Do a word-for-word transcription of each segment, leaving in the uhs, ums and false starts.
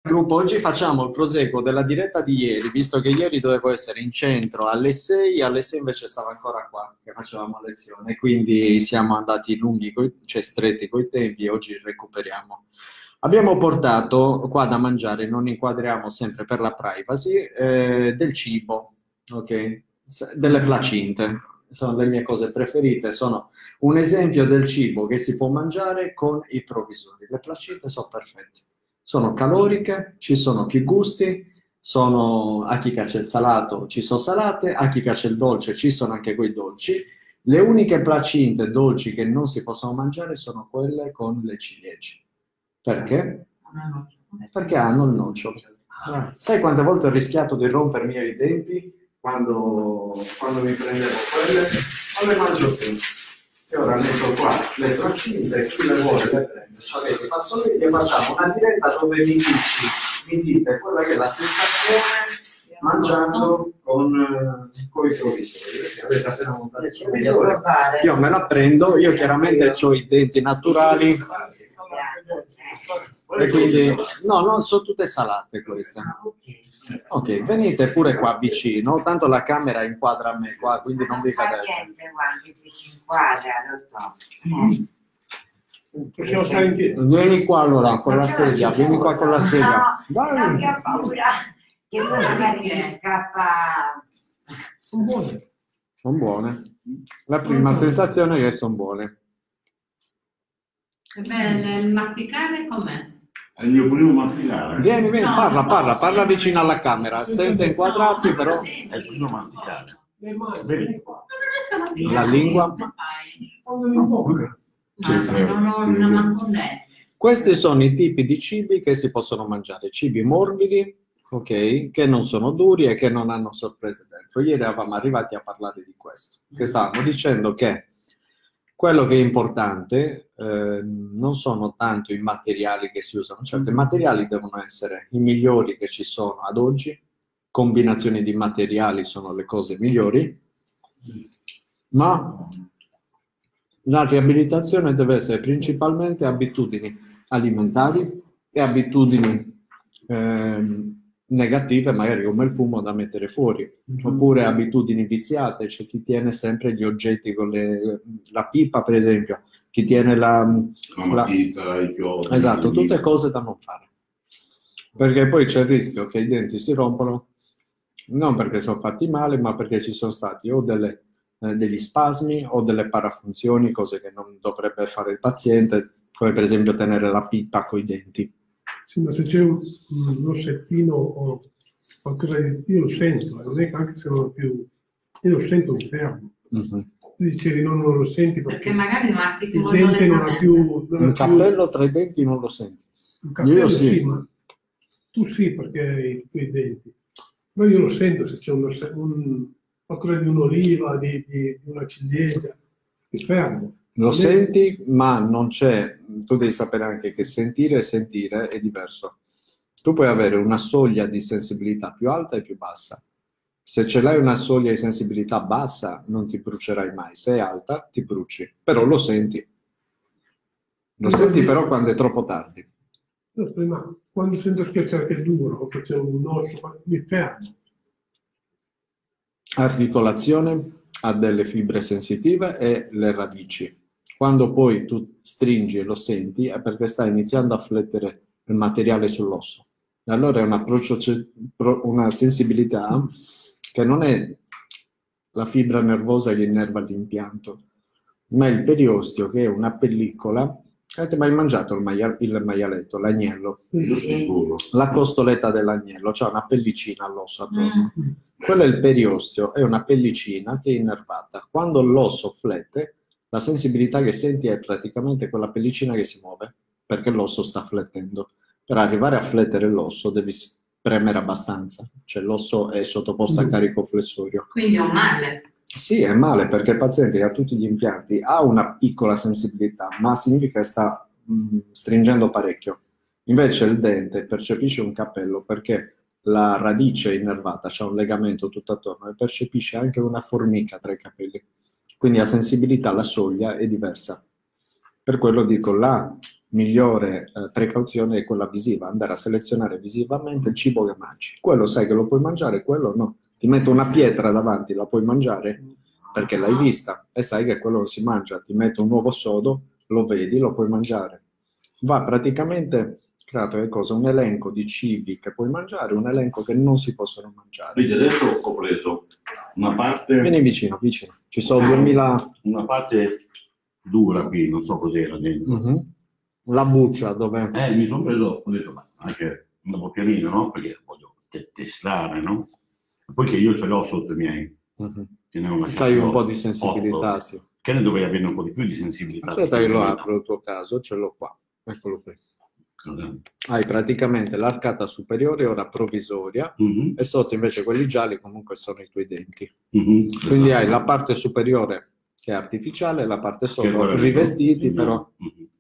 Gruppo, oggi facciamo il proseguo della diretta di ieri, visto che ieri dovevo essere in centro alle sei, alle sei invece stavo ancora qua, che facevamo lezione, quindi siamo andati lunghi, coi, cioè stretti coi tempi e oggi recuperiamo. Abbiamo portato qua da mangiare, non inquadriamo sempre per la privacy, eh, del cibo, ok? Delle placinte, sono le mie cose preferite, sono un esempio del cibo che si può mangiare con i provvisori. Le placinte sono perfette. Sono caloriche, ci sono più gusti, sono, a chi piace il salato ci sono salate, a chi piace il dolce ci sono anche quei dolci. Le uniche placinte dolci che non si possono mangiare sono quelle con le ciliegie. Perché? Perché hanno il nocciolo. Sai quante volte ho rischiato di rompermi i denti quando, quando mi prendevo quelle? Non le mangio più. E ora metto qua le placinte, chi le vuole le prende. Avete i fazzoletti e facciamo una diretta dove mi dite, mi dite quella che è la sensazione mangiando con, con i provvisori. Avete appena montato il provvisore. Io me la prendo, io chiaramente ho i denti naturali e quindi no, non sono tutte salate queste. Ok, venite pure qua vicino, tanto la camera inquadra a me qua, quindi non vi cadete. Possiamo stare in piedi. Vieni qua allora con la sedia, vieni qua con la sedia. No, che ho paura che poi magari mi scappa. Sono buone. Sono buone. La prima sensazione è che sono buone. Bene, il masticare com'è? È il mio primo masticare. Vieni, vieni, No, parla, no, parla, no, parla no, vicino no. alla camera, senza inquadrarti, No, però no, È il primo masticare. Le mani, Vedi? vieni qua. Non riesco a masticare. La lingua? Come fai? Quando in bocca. No, se non ho una manco un dente. questi sono i tipi di cibi che si possono mangiare, cibi morbidi, ok, che non sono duri e che non hanno sorprese dentro. Ieri eravamo arrivati a parlare di questo, che stavamo dicendo che quello che è importante eh, non sono tanto i materiali che si usano, certo i materiali devono essere i migliori che ci sono ad oggi, combinazioni di materiali sono le cose migliori, ma la riabilitazione deve essere principalmente abitudini alimentari e abitudini ehm, negative, magari come il fumo, da mettere fuori, oppure abitudini viziate. C'è chi tiene sempre gli oggetti con le, la pipa, per esempio, chi tiene la, La la matita, i chiodi. esatto, tutte cose da non fare, perché poi c'è il rischio che i denti si rompono, non perché sono fatti male, ma perché ci sono stati o delle, eh, degli spasmi o delle parafunzioni, cose che non dovrebbe fare il paziente, come per esempio tenere la pipa coi denti. Sì, ma se c'è un, un rossettino o qualcosa di... Io lo sento, eh, non è che anche se non ho più... Io lo sento, mi fermo. Mm-hmm. Tu dicevi no, non lo senti perché, Perché magari mastichi il molto dente non ha lentamente. più... Non Un ha più cappello tra i denti non lo senti. un cappello Io sì. sì, ma tu sì perché hai i tuoi denti. Ma io lo sento se c'è un, un, qualcosa di un'oliva, di, di, di una ciliegia, mi fermo. Lo Non è- senti, ma non c'è, tu devi sapere anche che sentire e sentire è diverso. Tu puoi avere una soglia di sensibilità più alta e più bassa. Se ce l'hai una soglia di sensibilità bassa, non ti brucerai mai. Se è alta, ti bruci. Però lo senti. Lo senti però quando è troppo tardi. No, ma quando sento schiacciare che è duro o che c'è un osso, mi fermo. Articolazione ha delle fibre sensitive e le radici. Quando poi tu stringi e lo senti è perché sta iniziando a flettere il materiale sull'osso. E allora è una, una sensibilità che non è la fibra nervosa che innerva l'impianto, ma è il periosteo, che è una pellicola. Avete mai mangiato il, maia, il maialetto, l'agnello? Io sicuro. La costoletta dell'agnello, c'è una pellicina all'osso attorno. Mm. Quello è il periosteo, è una pellicina che è innervata. Quando l'osso flette, la sensibilità che senti è praticamente quella pellicina che si muove, perché l'osso sta flettendo. Per arrivare a flettere l'osso devi premere abbastanza, cioè l'osso è sottoposto a carico flessorio. Quindi è un male. Sì, è male perché il paziente che ha tutti gli impianti ha una piccola sensibilità, ma significa che sta mh, stringendo parecchio. Invece il dente percepisce un cappello perché la radice innervata c'ha un legamento tutto attorno e percepisce anche una formica tra i capelli. Quindi la sensibilità alla soglia è diversa. Per quello dico, la migliore eh, precauzione è quella visiva, andare a selezionare visivamente il cibo che mangi. Quello sai che lo puoi mangiare, quello no. Ti metto una pietra davanti, la puoi mangiare perché l'hai vista e sai che quello non si mangia. Ti metto un uovo sodo, lo vedi, lo puoi mangiare. Va praticamente creato che cosa? Un elenco di cibi che puoi mangiare, un elenco che non si possono mangiare. Quindi adesso ho preso una parte, Vieni vicino, vicino. Ci sono duemila... una parte dura qui, non so cos'era dentro. Mhm. La buccia dove... Eh, mi sono preso, ho detto, ma anche una boccherina, no? Perché voglio te- testare, no? Poi che io ce l'ho sotto i miei. Mhm. Che ne ho lasciati C'hai un po' otto. di sensibilità, Otto. sì. Che ne dovrei avere un po' di più di sensibilità. Aspetta che lo apro il tuo caso, ce l'ho qua. Eccolo qui. Hai praticamente l'arcata superiore ora provvisoria Mhm, e sotto invece quelli gialli comunque sono i tuoi denti. mhm, Quindi esatto. hai la parte superiore che è artificiale e la parte Che è sotto quella che- rivestiti Mhm, però. mhm.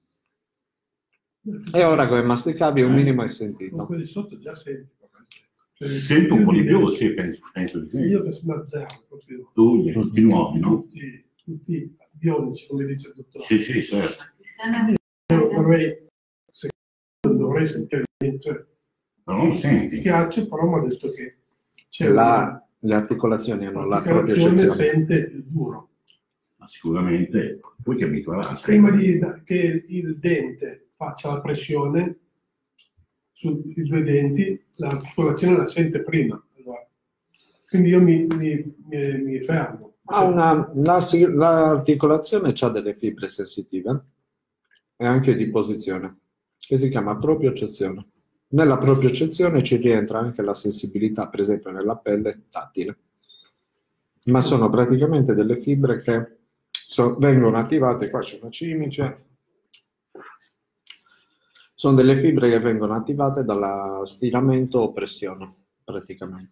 E ora come masticavi un Eh. minimo hai Con sentito. quelli sotto già senti. Cioè, Sento un po' di più, dentro. sì, penso, penso di sì. Io che sono a zero, proprio. Tu, gli tutti nuovi, no? Tutti, tutti bionici, come dice il dottore. Sì, sì, certo. Io vorrei, se non dovrei sentire niente, cioè, Però non lo mi senti. piace, però mi ha detto che c'è La- le articolazioni hanno la propria l'articolazione eccezione. sente il duro. Ma sicuramente poi ti abituerai. Prima di, da- che il dente faccia la pressione sui due denti, l'articolazione la sente prima. Allora, quindi io mi, mi- mi- mi fermo. Ha una, la- sì, l'articolazione ha delle fibre sensitive e anche di posizione, che si chiama propriocezione. Nella propriocezione ci rientra anche la sensibilità, per esempio nella pelle tattile, ma sono praticamente delle fibre che so- vengono attivate, qua c'è una cimice, sono delle fibre che vengono attivate dallo stiramento o pressione, praticamente.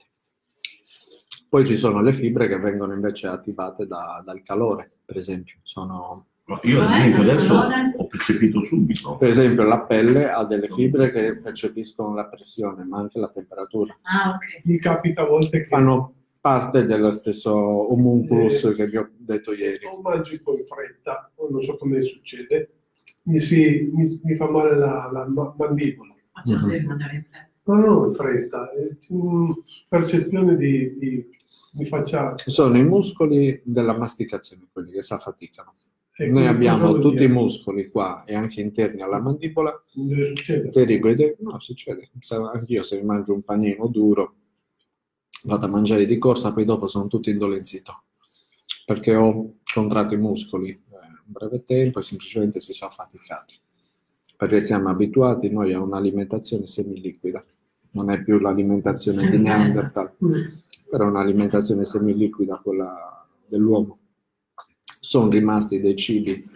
Poi ci sono le fibre che vengono invece attivate da- dal calore, per esempio. Sono, Ma io ad esempio adesso ho percepito subito. per esempio la pelle ha delle fibre che percepiscono la pressione, ma anche la temperatura. Ah, ok. Mi capita a volte che Fanno parte dello stesso homunculus che vi ho detto ieri. o mangio un po' in fretta, o non so come succede, mi, si, mi, mi fa male la, la ma- mandibola. Ma tu non devi mangiare in fretta. Ma non in fretta, è una percezione di, di mi faccia... Sono i muscoli della masticazione, quelli che si affaticano. eh, Noi cosa abbiamo vuol tutti dire? i muscoli qua e anche interni alla mandibola. Non deve succedere. Pterigoide, no, succede. Sa- Anch'io se mi mangio un panino duro, vado a mangiare di corsa, poi dopo sono tutto indolenzito, perché ho contratto i muscoli eh, in breve tempo e semplicemente si sono affaticati. Perché siamo abituati noi a un'alimentazione semiliquida, non è più l'alimentazione di Neanderthal, però è un'alimentazione semiliquida quella dell'uomo. Sono rimasti dei cibi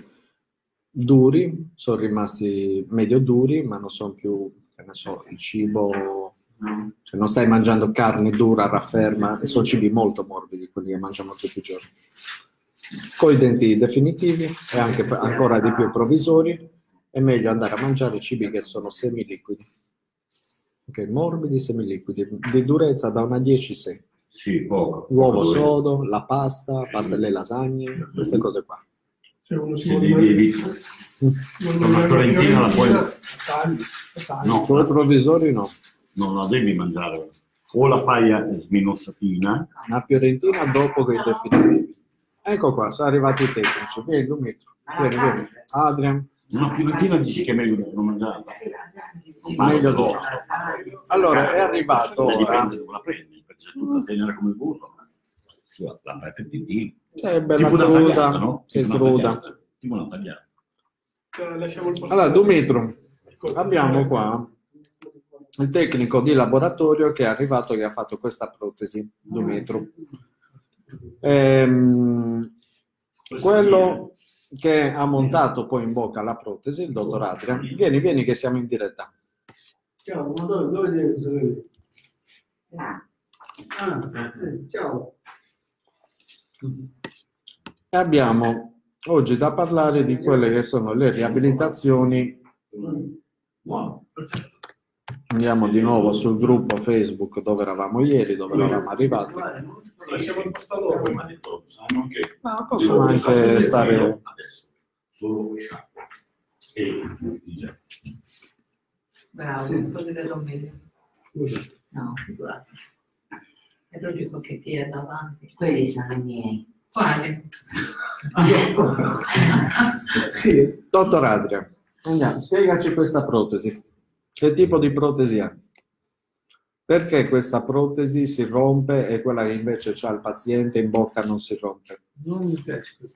duri, sono rimasti medio duri, ma non sono più, che ne so, il cibo, cioè non stai mangiando carne dura, rafferma, e sono cibi molto morbidi, quelli che mangiamo tutti i giorni. Con i denti definitivi e anche per- ancora di più provvisori, è meglio andare a mangiare cibi che sono semiliquidi. Ok, morbidi, semiliquidi, di durezza da una a dieci sei. Sì, poco. L'uovo Poco. sodo, la pasta, Sì. pasta alle lasagne, queste cose qua. Se uno si Se vuole devi, devi- non una una fiorentina la puoi- tagli, tagli. No. Con i provvisori no. non la devi mangiare. O la fai a sminozzatina, Una fiorentina dopo che i definitivi. Ecco qua, sono arrivati i tecnici. Vieni, Dumitro. Vieni, vieni. Adrian. una fiorentina dici che è meglio non mangiare. Meglio dopo. Allora, è arrivato Beh, ora. dipende dove la prendi, perché se è tutta tenera come il burro, sì, la fai fettina. È bella Tipo una cruda, tagliata, no? che Tipo una cruda. tagliata, tipo una tagliata. Cioè, lasciamo il posto. Allora, Dumitro, abbiamo qua il tecnico di laboratorio che è arrivato che ha fatto questa protesi, Dumitro. Ehm, quello che ha montato poi in bocca la protesi, il dottor Adrian. Vieni, vieni che siamo in diretta. Ciao, ma dove, dove devi cosa vedi? Là. Ah, eh, ciao. E abbiamo oggi da parlare di quelle che sono le riabilitazioni. Wow. Andiamo di nuovo sul gruppo Facebook dove eravamo ieri, dove eravamo arrivati. Lasciamo il posto a loro. Poi mi ha detto, sanno che Ma possono anche stare... adesso solo sciacquo. E dice, Bravo, un po' di vedo meglio. Scusa. No, figurati. E lo dico che ti è davanti. Quelli sono i miei. Quali? Sì, Dottor Adria, andiamo, spiegaci questa protesi. Che tipo di protesi è? Perché questa protesi si rompe e quella che invece c'ha il paziente in bocca non si rompe? Non mi piace così.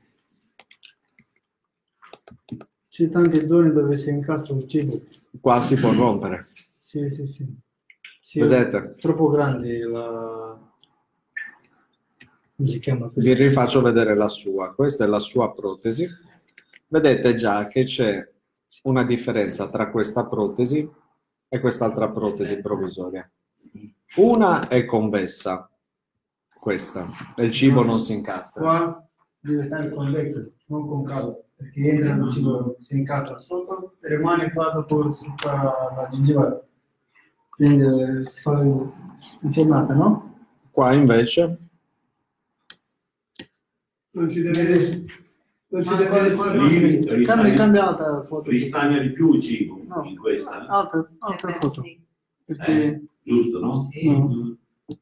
C'è tante zone dove si incastra il cibo. Qua si può rompere. Sì, sì, sì. Sì, Vedete? è troppo grande la... come si chiama? Vi rifaccio vedere la sua. Questa è la sua protesi. Vedete già che c'è una differenza tra questa protesi e quest'altra protesi provvisoria. Una è convessa, questa, e il cibo non si incastra. Qua deve stare convexo, non concavo, perché entra il cibo, si incastra sotto e rimane qua dopo sopra la gengiva. Quindi si fa infiammata, no? Qua invece non ci deve... Non ci Ma deve qua- essere... qua- Lì Cambia, ristagna- cambia altra foto. ristagna di più il cibo No, in questa, altra, altra Eh, foto. sì. Perché eh, giusto, no? Sì. no,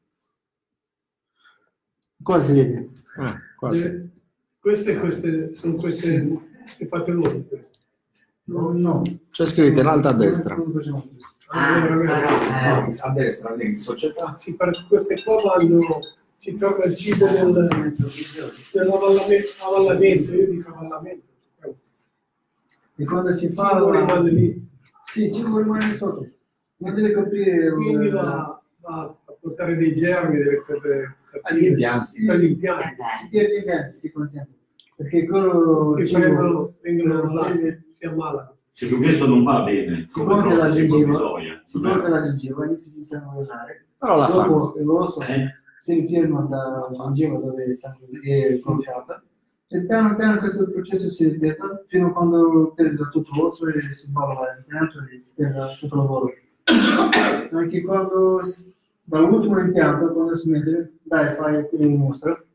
qua si vede. eh, qua sì. Eh, Queste, queste, sono queste, queste fatte nuove. queste. No, no. C'è scritto in alto a destra. Non facciamo questo. Ah, Allora, però, eh, A destra, lì in società. Sì, per queste qua vanno, si torna il cibo nel, nell'avallamento, io dico avallamento. E quando si Il fa cibo la... rimane lì, Sì, il cibo rimane sotto. Non deve coprire quindi il... va, va a portare dei germi delle, delle, Agli impianti. agli impianti. eh, Si pierde in mezzo, si con tempo. Perché quello... Si cibo- prendono, vengono eh, urlati, si ammalano. Se questo non va bene, Si come gonfia la protesi gengiva, provvisoria, si gonfia la gengiva, inizia a sanguinare. Però la fanno. Dopo l'osso eh? si ritirano dalla gengiva dove è sangue- è gonfiata e piano piano questo processo si ripete fino a quando perde tutto l'osso e si balla l'impianto e si perde tutto il lavoro. Anche quando s- dall'ultimo impianto, quando si mette, dai, fai quello in mostra.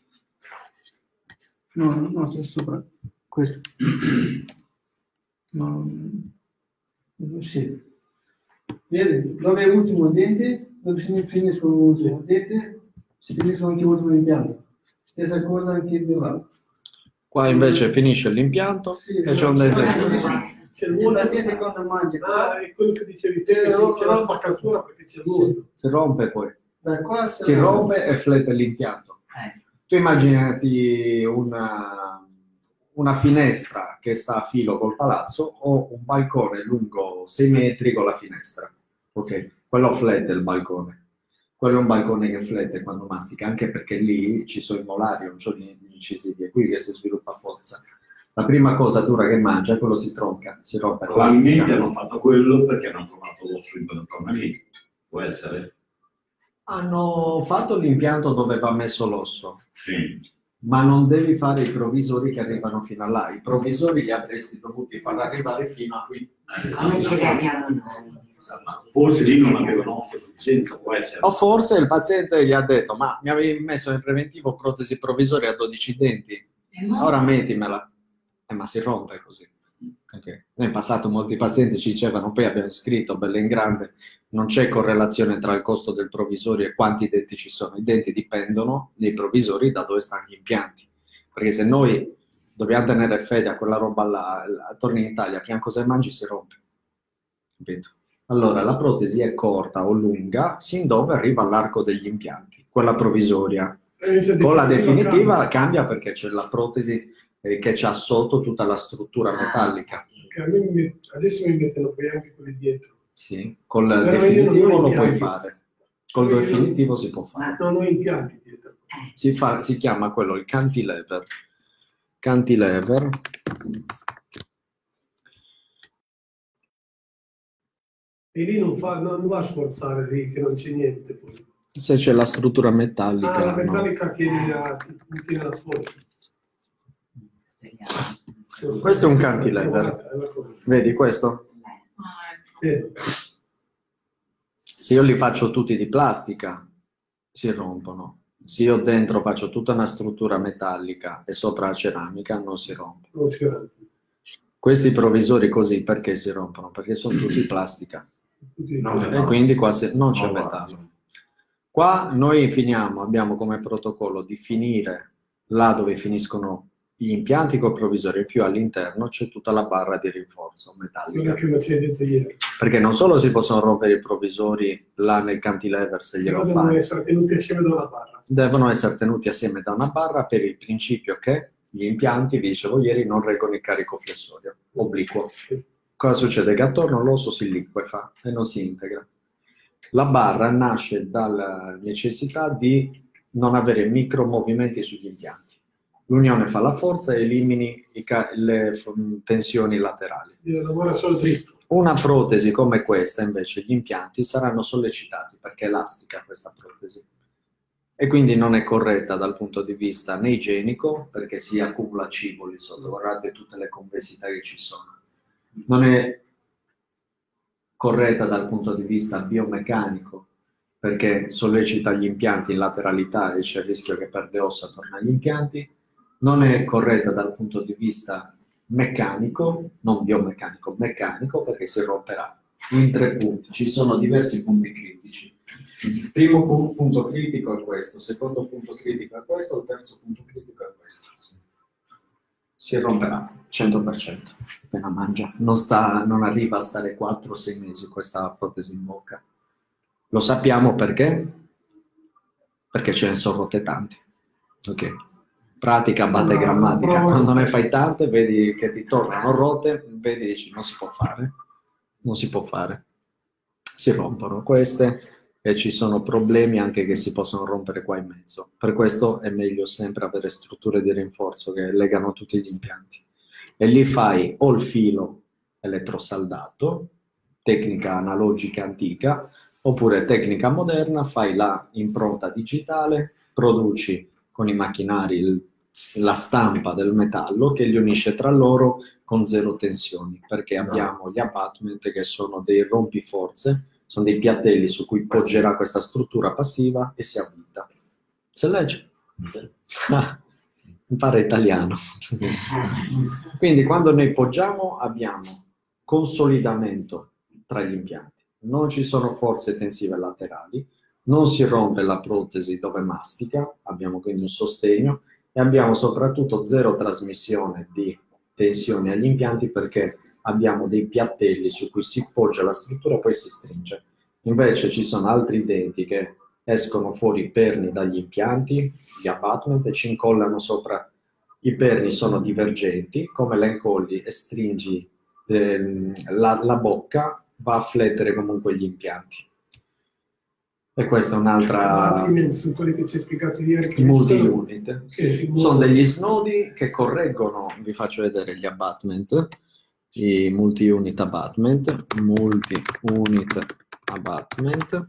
No, no, sta sopra. Questo. No, sì. Vedi, dove è l'ultimo dente, dove si finisce l'ultimo dente, si finisce anche l'ultimo impianto. Stessa cosa anche di là. Qua invece finisce l'impianto Sì, e c'è un dente. C'è il Il mondo, paziente quando mangia qua, ah, è quello che dicevi te, c'è c'è la spaccatura perché c'è il mondo. Si rompe poi. da qua Si rompe e flette l'impianto. eh. Tu immaginati una, una finestra che sta a filo col palazzo o un balcone lungo sei metri con la finestra. Ok, quello flette il balcone. Quello è un balcone che flette quando mastica, anche perché lì ci sono i molari, non sono gli incisivi, è qui che si sviluppa forza. La prima cosa dura che mangia, quello si tronca, si rompe. Probabilmente plastica. hanno fatto quello perché hanno trovato l'osso intorno lì. Può essere? Hanno fatto l'impianto dove va messo l'osso, Sì. ma non devi fare i provvisori che arrivano fino a là. I provvisori li avresti dovuti far arrivare fino a qui. Eh, Come ci arriviamo noi? Forse lì non avevano osso sufficiente, può essere. O forse il paziente gli ha detto, ma mi avevi messo nel preventivo protesi provvisoria a dodici denti, E mo- ora mettimela. Eh, ma si rompe così. Ok. Noi in passato molti pazienti ci dicevano, poi abbiamo scritto bello in grande, non c'è correlazione tra il costo del provvisorio e quanti denti ci sono. I denti dipendono dei provvisori da dove stanno gli impianti. Perché se noi dobbiamo tenere fede a quella roba là, là, torni in Italia, prima cosa che mangi si rompe. Capito? Allora, la protesi è corta o lunga, sin dove arriva all'arco degli impianti, quella provvisoria. Con la definitiva cambia perché c'è la protesi eh, che c'ha sotto tutta la struttura metallica. Che a me mi- adesso mi mettono poi anche quelli dietro. Sì, col Però io non definitivo ho lo puoi impianti. fare. Col Io non- definitivo si può fare. Non ho impianti dietro. Si, fa, si chiama quello il cantilever. Cantilever. E lì non, fa, non va a sforzare lì, che non c'è niente. Poi. Se c'è la struttura Ah, metallica. la no? metallica tiene la, tiene la forza. Speriamo. Questo è un cantilever. Vedi questo? Sì. Se io li faccio tutti di plastica, si rompono. Se io dentro faccio tutta una struttura metallica e sopra la ceramica, non si rompe. Non si rompe. Questi provvisori così perché si rompono? Perché sono tutti plastica Tutti- No, e quindi qua si- non c'è No, metallo. Qua noi finiamo, abbiamo come protocollo di finire là dove finiscono gli impianti col provvisorio, e più all'interno c'è tutta la barra di rinforzo Quello metallica. che facevi detto ieri. Perché non solo si possono rompere i provvisori là nel cantilever se Però glielo devono fai, essere tenuti assieme da una barra. devono essere tenuti assieme da una barra per il principio che gli impianti, vi dicevo ieri, non reggono il carico flessorio obliquo. Cosa succede? Che attorno l'osso si liquefa e non si integra. La barra nasce dalla necessità di non avere micromovimenti sugli impianti. L'unione fa la forza e elimini i ca- le f- tensioni laterali. Io lavoro solo dritto. Una protesi come questa, invece, gli impianti saranno sollecitati perché è elastica questa protesi. E quindi non è corretta dal punto di vista né igienico, perché si accumula cibo lì sotto, guardate tutte le convessità che ci sono. Non è corretta dal punto di vista biomeccanico, perché sollecita gli impianti in lateralità e c'è il rischio che perde ossa attorno agli impianti. Non è corretta dal punto di vista meccanico, non biomeccanico, meccanico, perché si romperà in tre punti. Ci sono diversi punti critici. Il primo pu- punto critico è questo, il secondo punto critico è questo, il terzo punto critico è questo. Si romperà cento per cento appena mangia. Non, sta, non arriva a stare quattro sei mesi questa protesi in bocca. Lo sappiamo perché? Perché ce ne sono rotte tante. Ok. Pratica batte Sì, ma grammatica. provo- Quando ne fai tante, vedi che ti tornano rotte, vedi e dici non si può fare. Non si può fare. Si rompono queste e ci sono problemi anche che si possono rompere qua in mezzo. Per questo è meglio sempre avere strutture di rinforzo che legano tutti gli impianti. E lì fai o il filo elettrosaldato, tecnica analogica antica, oppure tecnica moderna, fai la impronta digitale, produci con i macchinari il- la stampa del metallo che li unisce tra loro con zero tensioni, perché abbiamo gli abbatment che sono dei rompiforze, sono dei piattelli su cui poggerà questa struttura passiva e si avvita. Se legge? Ah, impara italiano. Quindi quando noi poggiamo abbiamo consolidamento tra gli impianti, non ci sono forze tensive laterali, non si rompe la protesi dove mastica, abbiamo quindi un sostegno e abbiamo soprattutto zero trasmissione di tensioni agli impianti perché abbiamo dei piattelli su cui si poggia la struttura e poi si stringe. Invece ci sono altri denti che escono fuori i perni dagli impianti, gli abbatment, e ci incollano sopra. I perni sono divergenti, come la incolli e stringi ehm, la, la bocca, va a flettere comunque gli impianti. E questa è un'altra... Abbattimenti sono quelli che ci hai spiegato ieri. Che multi-unit. che si Sono muovono. degli snodi che correggono, vi faccio vedere gli abbatment, i multi-unit abbatment, multi-unit abbatment,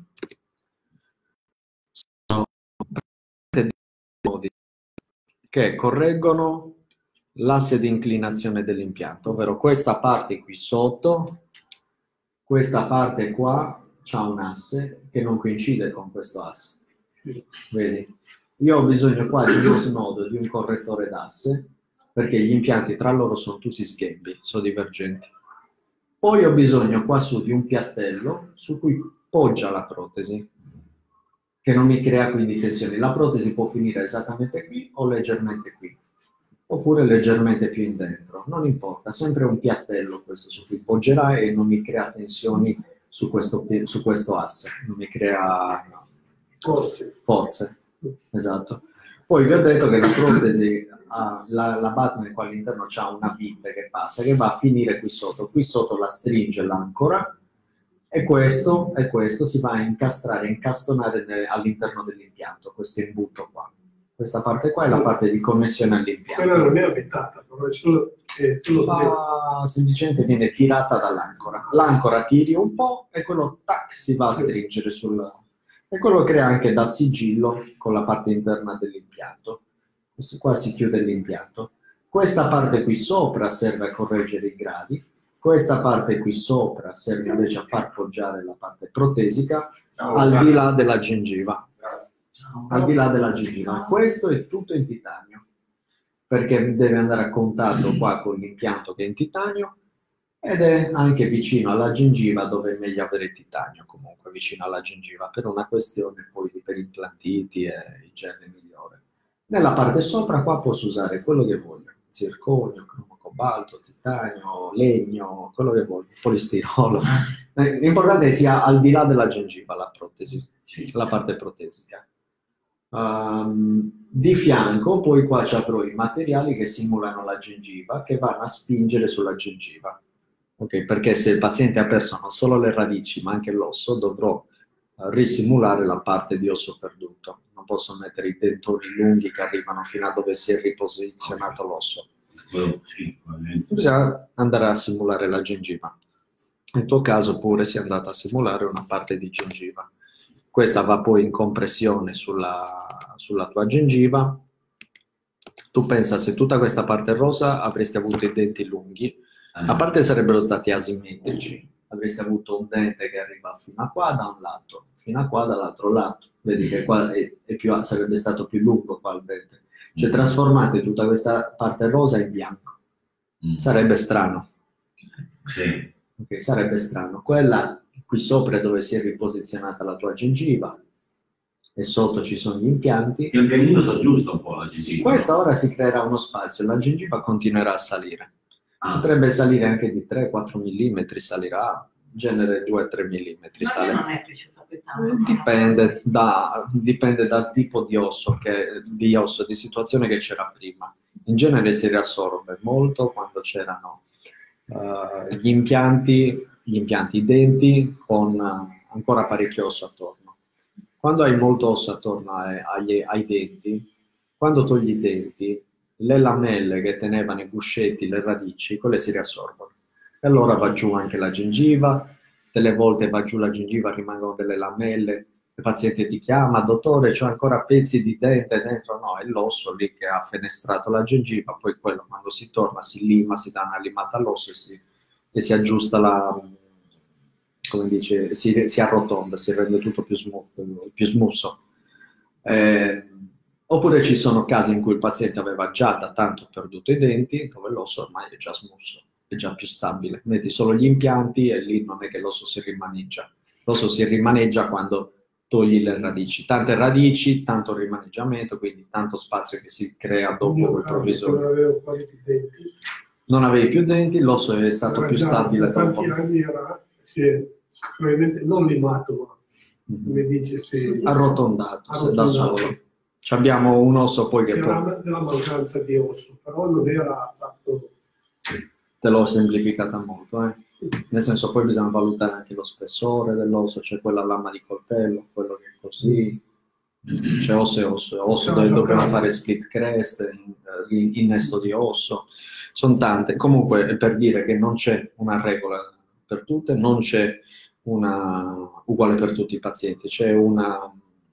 sono degli snodi che correggono l'asse di inclinazione dell'impianto, ovvero questa parte qui sotto, questa parte qua c'ha un asse che non coincide con questo asse. Vedi? Io ho bisogno qua di uno snodo, di un correttore d'asse, perché gli impianti tra loro sono tutti sghembi, sono divergenti. Poi ho bisogno qua su di un piattello su cui poggia la protesi, che non mi crea quindi tensioni. La protesi può finire esattamente qui o leggermente qui, oppure leggermente più in dentro, non importa, sempre un piattello questo su cui poggerà e non mi crea tensioni su questo, su questo asse, non mi crea Forse. forze. Esatto. Poi vi ho detto che la protesi, ha, la, la batman qua all'interno c'ha una vite che passa, che va a finire qui sotto. Qui sotto la stringe l'ancora e questo, e questo si va a incastrare, incastonare ne- all'interno dell'impianto, questo imbuto qua. Questa parte qua è la parte di connessione all'impianto. Quella non è avvitata, però è solo, eh, tu lo devi- Ma semplicemente viene tirata dall'ancora. L'ancora tiri un po' e quello tac, si va a stringere sul... E quello crea anche da sigillo con la parte interna dell'impianto. Questo qua si chiude l'impianto. Questa parte qui sopra serve a correggere i gradi. Questa parte qui sopra serve invece a far poggiare la parte protesica al di là della gengiva. Al di là della gengiva. Questo è tutto in titanio. perché deve andare a contatto qua con l'impianto che è in titanio, ed è anche vicino alla gengiva, dove è meglio avere titanio comunque, vicino alla gengiva, per una questione poi per implantiti e igiene migliore. Nella parte sopra qua posso usare quello che voglio, zirconio, cromo cobalto, titanio, legno, quello che voglio, polistirolo. L'importante è che sia al di là della gengiva la protesi, la parte protesica. Um, di fianco poi qua ci avrò i materiali che simulano la gengiva, che vanno a spingere sulla gengiva. Okay, perché se il paziente ha perso non solo le radici ma anche l'osso, dovrò uh, risimulare la parte di osso perduto. Non posso mettere i dentori lunghi che arrivano fino a dove si è riposizionato l'osso. Bisogna andare a simulare la gengiva. Nel tuo caso pure si è andata a simulare una parte di gengiva. Questa va poi in compressione sulla, sulla tua gengiva. Tu pensa, se tutta questa parte rosa avresti avuto i denti lunghi, a parte sarebbero stati asimmetrici, avresti avuto un dente che arriva fino a qua da un lato, fino a qua dall'altro lato. Vedi che qua è, è più, sarebbe stato più lungo qua il dente. Cioè trasformate tutta questa parte rosa in bianco. Sarebbe strano. Sì. Okay, sarebbe strano. Quella qui sopra è dove si è riposizionata la tua gengiva e sotto ci sono gli impianti. Il pianino si aggiusta un po' la gengiva. Sì, questa ora si creerà uno spazio, la gengiva continuerà a salire. Ah. Potrebbe salire anche di tre quattro millimetri, salirà, in genere due tre millimetri. Ma sale. non è piaciuto più tanto. Dipende, da, dipende dal tipo di osso, che, di osso, di situazione che c'era prima. In genere si riassorbe molto quando c'erano uh, gli impianti, gli impianti, i denti con uh, ancora parecchio osso attorno. Quando hai molto osso attorno ai, ai, ai denti, quando togli i denti, le lamelle che tenevano i guscetti, le radici, quelle si riassorbono. E allora va giù anche la gengiva, delle volte va giù la gengiva, rimangono delle lamelle, il paziente ti chiama, dottore, c'ho ancora pezzi di dente dentro, no, è l'osso lì che ha fenestrato la gengiva, poi quello quando si torna si lima, si dà una limata all'osso e si, e si aggiusta la, come dice, si, si arrotonda, si rende tutto più, smooth, più smusso. Eh, oppure ci sono casi in cui il paziente aveva già da tanto perduto i denti, dove l'osso ormai è già smusso, è già più stabile. Metti solo gli impianti e lì non è che l'osso si rimaneggia. L'osso si rimaneggia quando togli le radici. Tante radici, tanto rimaneggiamento, quindi tanto spazio che si crea dopo il provvisorio. Non avevo quasi più denti. Non avevi più denti, l'osso è stato Era più già, stabile da dopo. tanti anni era, si è probabilmente non limato, ma come dice, si Arrotondato, se da arrotondato. solo. Ci abbiamo un osso poi che C'era poi della mancanza di osso, però non era fatto. te l'ho semplificata molto, eh. Nel senso poi bisogna valutare anche lo spessore dell'osso, c'è quella lama di coltello, quello che è così, c'è osso e osso, osso dove dobbiamo fare split crest, innesto di osso, sono tante. Comunque per dire che non c'è una regola per tutte, non c'è una uguale per tutti i pazienti, c'è una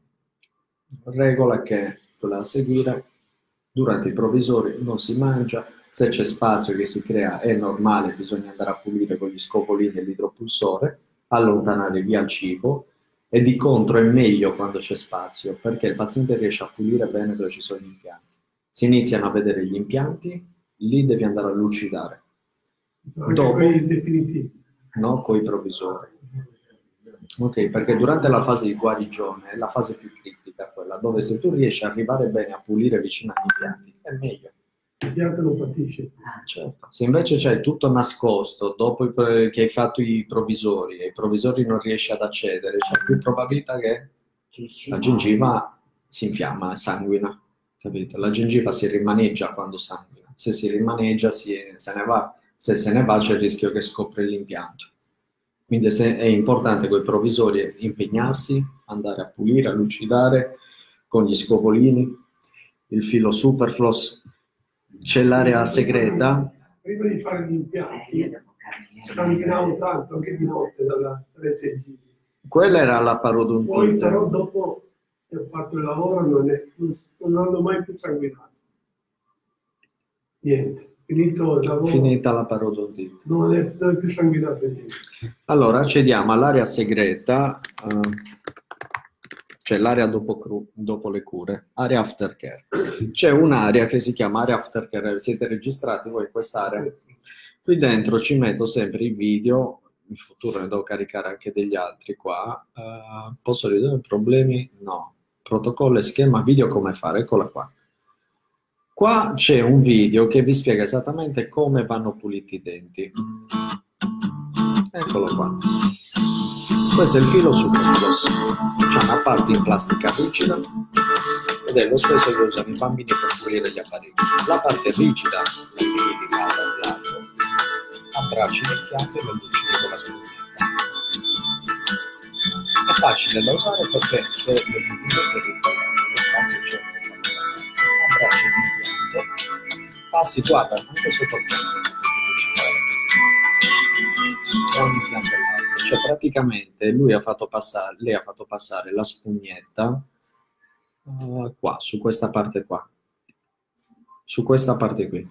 regola che è quella da seguire: durante i provvisori non si mangia, se c'è spazio che si crea è normale, bisogna andare a pulire con gli scopolini e l'idropulsore, allontanare via il cibo, e di contro è meglio quando c'è spazio, perché il paziente riesce a pulire bene dove ci sono gli impianti. Si iniziano a vedere gli impianti, lì devi andare a lucidare. Anche Dopo, quelli definitivi. no, con i provvisori. Ok, perché durante la fase di guarigione è la fase più critica, quella dove se tu riesci ad arrivare bene a pulire vicino agli impianti, è meglio. Il pianto non patisce. Ah, certo. Se invece c'è tutto nascosto dopo i- che hai fatto i provvisori e i provvisori non riesci ad accedere, c'è più probabilità che la gengiva si infiamma, sanguina, capito? La gengiva si rimaneggia quando sanguina. Se si rimaneggia si, se ne va, se se ne va c'è il rischio che scopre l'impianto. Quindi se è importante con i provvisori impegnarsi, andare a pulire, a lucidare con gli scopolini, il filo Superfloss. C'è l'area segreta. Prima di fare gli Eh, impianti, io devo capire. sanguinavo tanto anche di notte dalla, dalle gengive. Quella era la Poi parodontite. però dopo che ho fatto il lavoro non, è, non, non hanno mai più sanguinato. Niente, finito il lavoro, Finita la parodontite. non è, non è più sanguinato niente. Allora accediamo all'area segreta. eh, C'è l'area dopo, cru- dopo le cure, area aftercare. C'è un'area che si chiama area aftercare, siete registrati voi in quest'area? Qui dentro ci metto sempre i video, in futuro ne devo caricare anche degli altri qua. Uh, posso risolvere problemi? No. Protocollo e schema video come fare, eccola qua. Qua c'è un video che vi spiega esattamente come vanno puliti i denti. Eccolo qua. Questo è il filo Superfloss. C'è una parte in plastica rigida ed è lo stesso che usano i bambini per pulire gli apparecchi. La parte rigida, la chimica da un lato, abbracci l'impianto e lo lucidi con la spugnetta. È facile da usare perché se le dovesse ritornare nello spazio c'è un abbracci l'impianto, passi, guarda, anche sotto il pianto. È un impianto alto, cioè praticamente lui ha fatto passare, lei ha fatto passare la spugnetta uh, qua, su questa parte qua, su questa parte qui.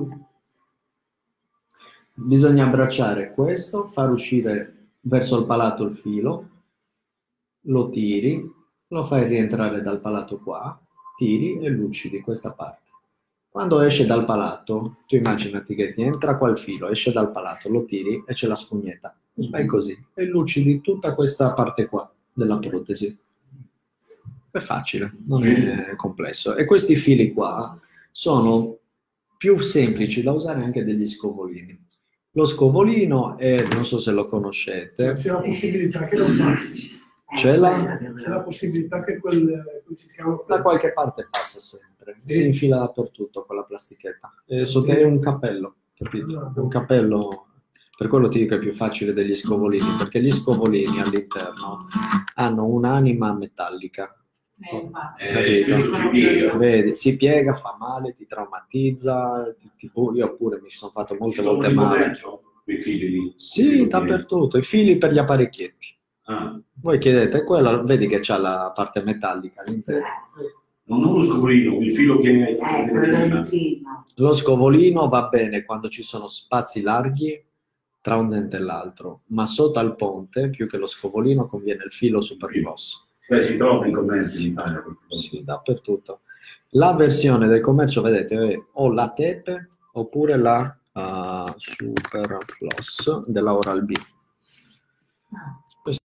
Bisogna abbracciare questo, far uscire verso il palato il filo, lo tiri, lo fai rientrare dal palato qua, tiri e lucidi questa parte. Quando esce dal palato, tu immaginati che ti entra qua il filo, esce dal palato, lo tiri e c'è la spugnetta. Fai così e lucidi tutta questa parte qua della protesi. È facile, non è complesso. E questi fili qua sono più semplici da usare anche degli scovolini. Lo scovolino è, non so se lo conoscete, C'è la possibilità che lo passi. c'è la... C'è la possibilità che quel, come si chiama? da qualche parte passa sempre, si infila dappertutto quella plastichetta. E sotto è un cappello, capito? È un cappello, per quello ti dico che è più facile degli scovolini, perché gli scovolini all'interno hanno un'anima metallica. Eh, si piega. Vedi, si piega, fa male, ti traumatizza, ti, ti, io pure mi sono fatto molte volte male. Quei fili lì. Sì, dappertutto, i fili per gli apparecchietti. Ah. Voi chiedete, quello, vedi che c'ha la parte metallica all'interno. Non lo scovolino, il filo che Eh, quello è il primo. Lo scovolino va bene quando ci sono spazi larghi tra un dente e l'altro, ma sotto al ponte, più che lo scovolino, conviene il filo Superfloss. Beh, si trova in commercio in Italia. Sì, dappertutto. La versione del commercio, vedete, è o la Tepe oppure la uh, Superfloss della Oral-B. Questo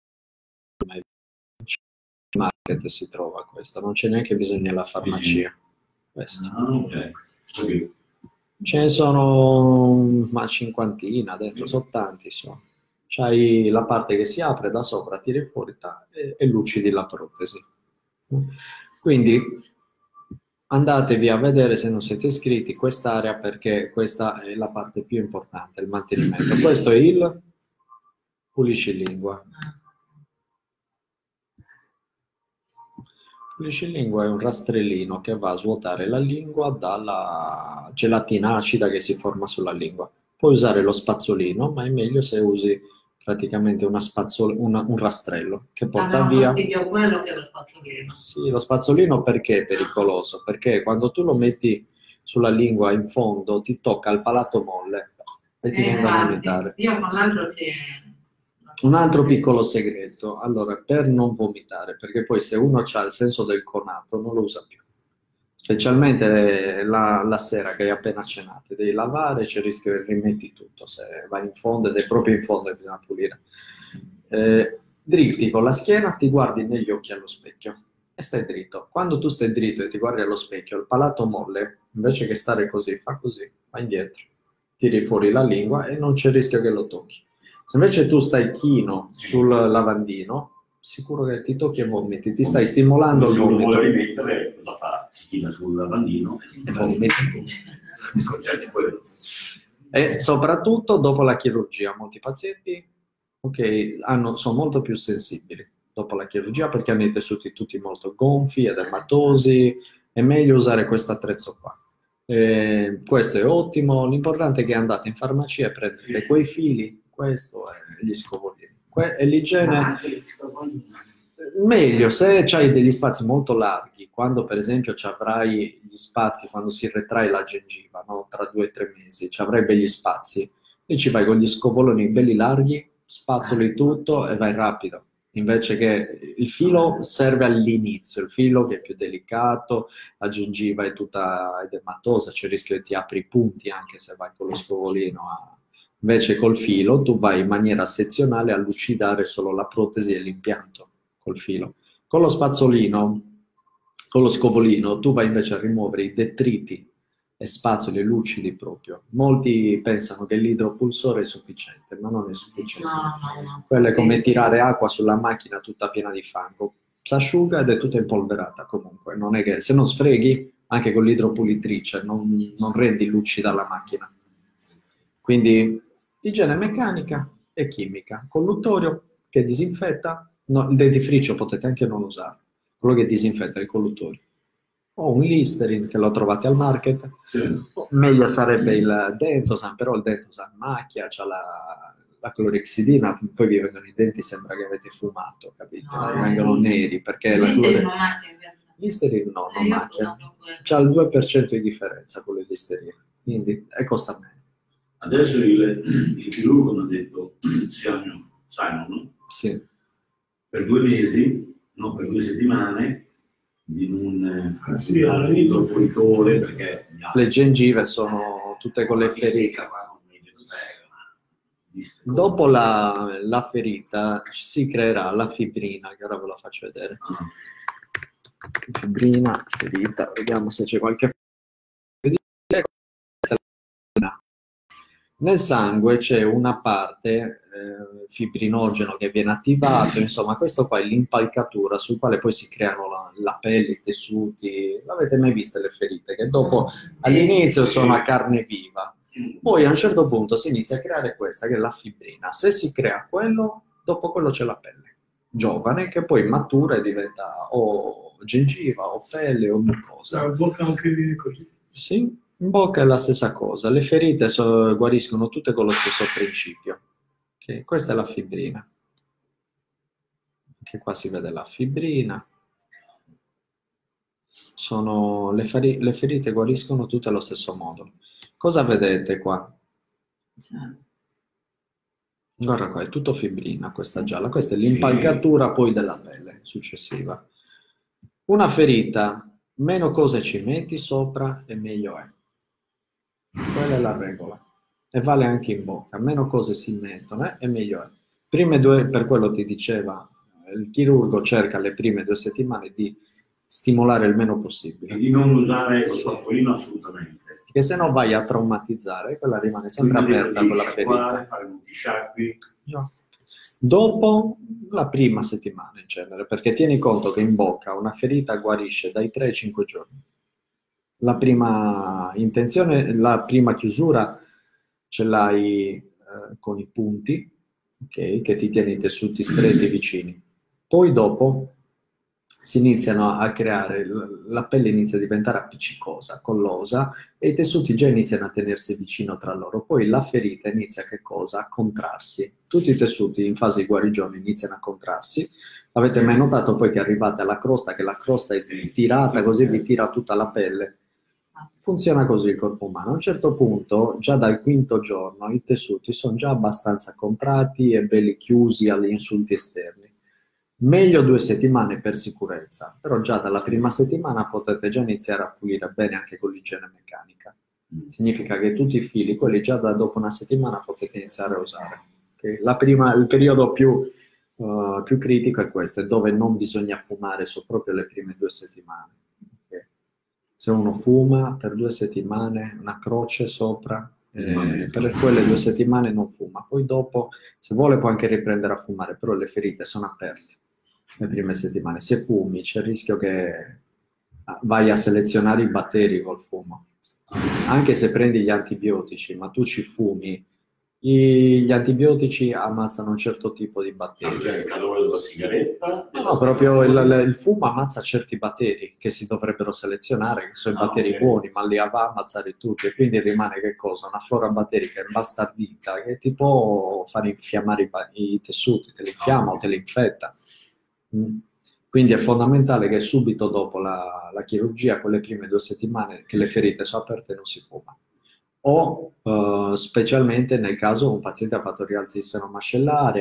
in market si trova questo, non c'è neanche bisogno della farmacia. Questo. Ah, ok. Okay. Ce ne sono una cinquantina dentro, sono tanti. Sono. C'hai la parte che si apre da sopra, tiri fuori e, e lucidi la protesi. Quindi andatevi a vedere, se non siete iscritti, quest'area, perché questa è la parte più importante, il mantenimento. Questo è il puliscilingua. Puliscilingua è un rastrellino che va a svuotare la lingua dalla gelatina acida che si forma sulla lingua. Puoi usare lo spazzolino, ma è meglio se usi praticamente una spazzol- una, un rastrello che porta Ah, no, via. meglio quello che lo spazzolino. Sì, lo spazzolino perché è pericoloso? Perché quando tu lo metti sulla lingua in fondo ti tocca il palato molle e ti Eh, viene da infatti, vomitare. io con l'altro che... Un altro piccolo segreto, allora, per non vomitare, perché poi se uno ha il senso del conato non lo usa più, specialmente la, la sera che hai appena cenato, devi lavare, c'è il rischio che rimetti tutto, se vai in fondo, ed è proprio in fondo che bisogna pulire. Eh, dritti con la schiena, ti guardi negli occhi allo specchio e stai dritto. Quando tu stai dritto e ti guardi allo specchio, il palato molle, invece che stare così, fa così, va indietro, tiri fuori la lingua e non c'è il rischio che lo tocchi. Se invece tu stai chino sul lavandino, sicuro che ti tocchi e vomiti, ti stai stimolando il Se uno vomito. vuole rimettere, cosa fa? Si china sul lavandino e si E vomiti. Il concetto è quello. E soprattutto dopo la chirurgia, molti pazienti okay, hanno, sono molto più sensibili dopo la chirurgia perché hanno i tessuti tutti molto gonfi, edematosi, è meglio usare questo attrezzo qua. Eh, questo è ottimo, l'importante è che andate in farmacia e prendete quei fili, questo e gli scovolini. Que- e l'igiene, Anche gli scovolini. meglio se hai degli spazi molto larghi, quando per esempio ci avrai gli spazi, quando si retrae la gengiva, no? Tra due o tre mesi, ci avrai begli spazi, e ci vai con gli scovoloni belli larghi, spazzoli tutto e vai rapido. invece che il filo serve all'inizio, il filo che è più delicato, la gengiva è tutta edematosa, c'è il rischio che ti apri i punti anche se vai con lo scovolino. A... Invece col filo tu vai in maniera sezionale a lucidare solo la protesi e l'impianto col filo. Con lo spazzolino, con lo scovolino, tu vai invece a rimuovere i detriti e spazzoli lucidi proprio. Molti pensano che l'idropulsore è sufficiente, ma non è sufficiente. No, no, no. Quello è come tirare acqua sulla macchina tutta piena di fango. Si asciuga ed è tutta impolverata comunque. Non è che se non sfreghi, anche con l'idropulitrice, non, non rendi lucida la macchina. Quindi igiene meccanica e chimica. Colluttorio che disinfetta, no, il dentifricio potete anche non usare. Quello che disinfetta è il colluttorio. O un Listerine che lo trovate al market. Sì. Meglio sarebbe il Dentosan, però il Dentosan macchia, c'ha la, la clorexidina, poi vi vengono i denti, sembra che avete fumato, capito? No, Vi vengono neri perché la Listerine clore... non macchia, in realtà. Listerine no, non Eh, io ho macchia. usato quello. C'ha il due per cento di differenza con il Listerine, quindi e costa meno. Adesso il, il chirurgo mi ha detto, Simon, Simon, Sì. per due mesi, no, per due settimane, di non Ah, sì, usare all'inizio. l'idrofuritore perché Le gengive sono tutte con le ferite. Dopo la, la ferita si creerà la fibrina, che ora ve la faccio vedere. Fibrina, ferita, vediamo se c'è qualche... Nel sangue c'è una parte eh, fibrinogeno che viene attivato, insomma questo qua è l'impalcatura sul quale poi si creano la, la pelle, i tessuti. L'avete mai viste le ferite? Che dopo all'inizio sono a carne viva, poi a un certo punto si inizia a creare questa che è la fibrina. Se si crea quello, dopo quello c'è la pelle giovane che poi matura e diventa o gengiva o pelle o mucosa. La bocca anche viene così. Sì, in bocca è la stessa cosa, le ferite so- guariscono tutte con lo stesso principio. Ok, questa è la fibrina. Anche qua si vede la fibrina. Sono, le, feri- le ferite guariscono tutte allo stesso modo. Cosa vedete qua? Guarda qua, è tutto fibrina questa gialla. Questa è l'impalcatura poi della pelle successiva. Una ferita, meno cose ci metti sopra e meglio è. Quella è la regola. E vale anche in bocca. Meno cose si mettono eh, e meglio è. Prime due, per quello ti diceva, il chirurgo cerca le prime due settimane di stimolare il meno possibile. E di non usare lo spazolino assolutamente. Perché se no vai a traumatizzare, quella rimane sempre Quindi aperta devi quella sciacquare, ferita. fare molti sciacqui. No. Dopo la prima settimana in genere, perché tieni conto che in bocca una ferita guarisce dai tre ai cinque giorni. La prima intenzione, la prima chiusura ce l'hai eh, con i punti, okay, che ti tieni i tessuti stretti vicini. Poi dopo si iniziano a creare, la pelle inizia a diventare appiccicosa, collosa e i tessuti già iniziano a tenersi vicino tra loro. Poi la ferita inizia che cosa? A contrarsi. Tutti i tessuti in fase di guarigione iniziano a contrarsi. Avete mai notato poi che arrivate alla crosta, che la crosta è tirata così vi tira tutta la pelle? Funziona così il corpo umano. A un certo punto, già dal quinto giorno, i tessuti sono già abbastanza contratti e belli chiusi agli insulti esterni. Meglio due settimane per sicurezza, però già dalla prima settimana potete già iniziare a pulire bene anche con l'igiene meccanica. Significa che tutti i fili, quelli già da dopo una settimana potete iniziare a usare. Okay? La prima, il periodo più, uh, più critico è questo, è dove non bisogna fumare, sono proprio le prime due settimane. Okay? Se uno fuma per due settimane, una croce sopra, eh, per quelle due settimane non fuma. Poi dopo, se vuole, può anche riprendere a fumare, però le ferite sono aperte le prime settimane. Se fumi c'è il rischio che vai a selezionare i batteri col fumo. Anche se prendi gli antibiotici, ma tu ci fumi, i- gli antibiotici ammazzano un certo tipo di batteri. Cioè il calore della sigaretta. No, no, proprio il, il- il fumo ammazza certi batteri che si dovrebbero selezionare, che sono i Ah, batteri ok. buoni, ma li va a ammazzare tutti e quindi rimane che cosa? Una flora batterica imbastardita che ti può fare infiammare i, ba- i tessuti, te li infiamma Ah, ok. o te li infetta. Mm. Quindi è fondamentale che subito dopo la, la chirurgia, quelle prime due settimane che le ferite sono aperte, non si fuma. O eh, specialmente nel caso un paziente ha fatto rialzi di seno mascellare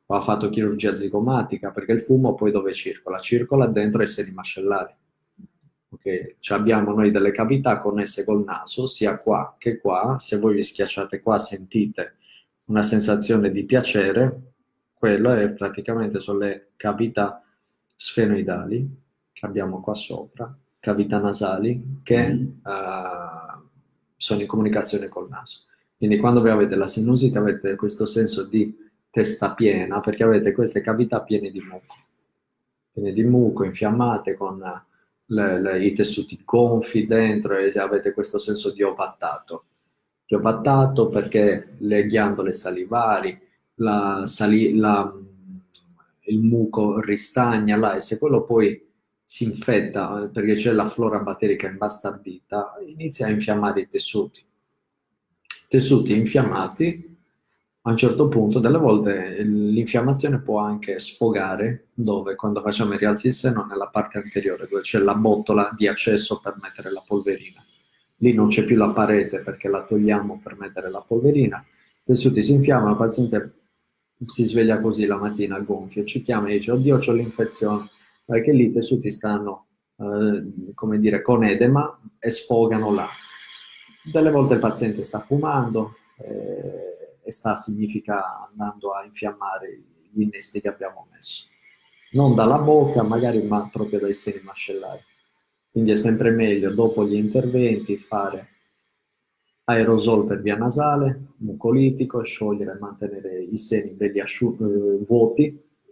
o ha fatto chirurgia zigomatica, perché il fumo poi dove circola? Circola dentro ai seni mascellari. Okay. Cioè abbiamo noi delle cavità connesse col naso, sia qua che qua. Se voi vi schiacciate qua sentite una sensazione di piacere, quello è praticamente sono le cavità sfenoidali che abbiamo qua sopra, cavità nasali che mm. uh, sono in comunicazione col naso. Quindi quando voi avete la sinusite avete questo senso di testa piena, perché avete queste cavità piene di muco, piene di muco, infiammate, con le, le, i tessuti gonfi dentro, e avete questo senso di ovattato. Di ovattato perché le ghiandole salivari, la, sali, la, il muco ristagna là, e se quello poi si infetta, perché c'è la flora batterica imbastardita, inizia a infiammare i tessuti. Tessuti infiammati, a un certo punto, delle volte l'infiammazione può anche sfogare, dove quando facciamo i rialzi il seno, nella parte anteriore, dove c'è la botola di accesso per mettere la polverina. Lì non c'è più la parete perché la togliamo per mettere la polverina, i tessuti si infiammano, il paziente si sveglia così la mattina gonfio, ci chiama e dice oddio c'ho l'infezione, perché lì i tessuti stanno, eh, come dire, con edema e sfogano là. Delle volte il paziente sta fumando, eh, e sta significa andando a infiammare gli innesti che abbiamo messo. Non dalla bocca magari, ma proprio dai seni mascellari. Quindi è sempre meglio dopo gli interventi fare aerosol per via nasale, mucolitico, sciogliere e mantenere i seni belli eh, vuoti,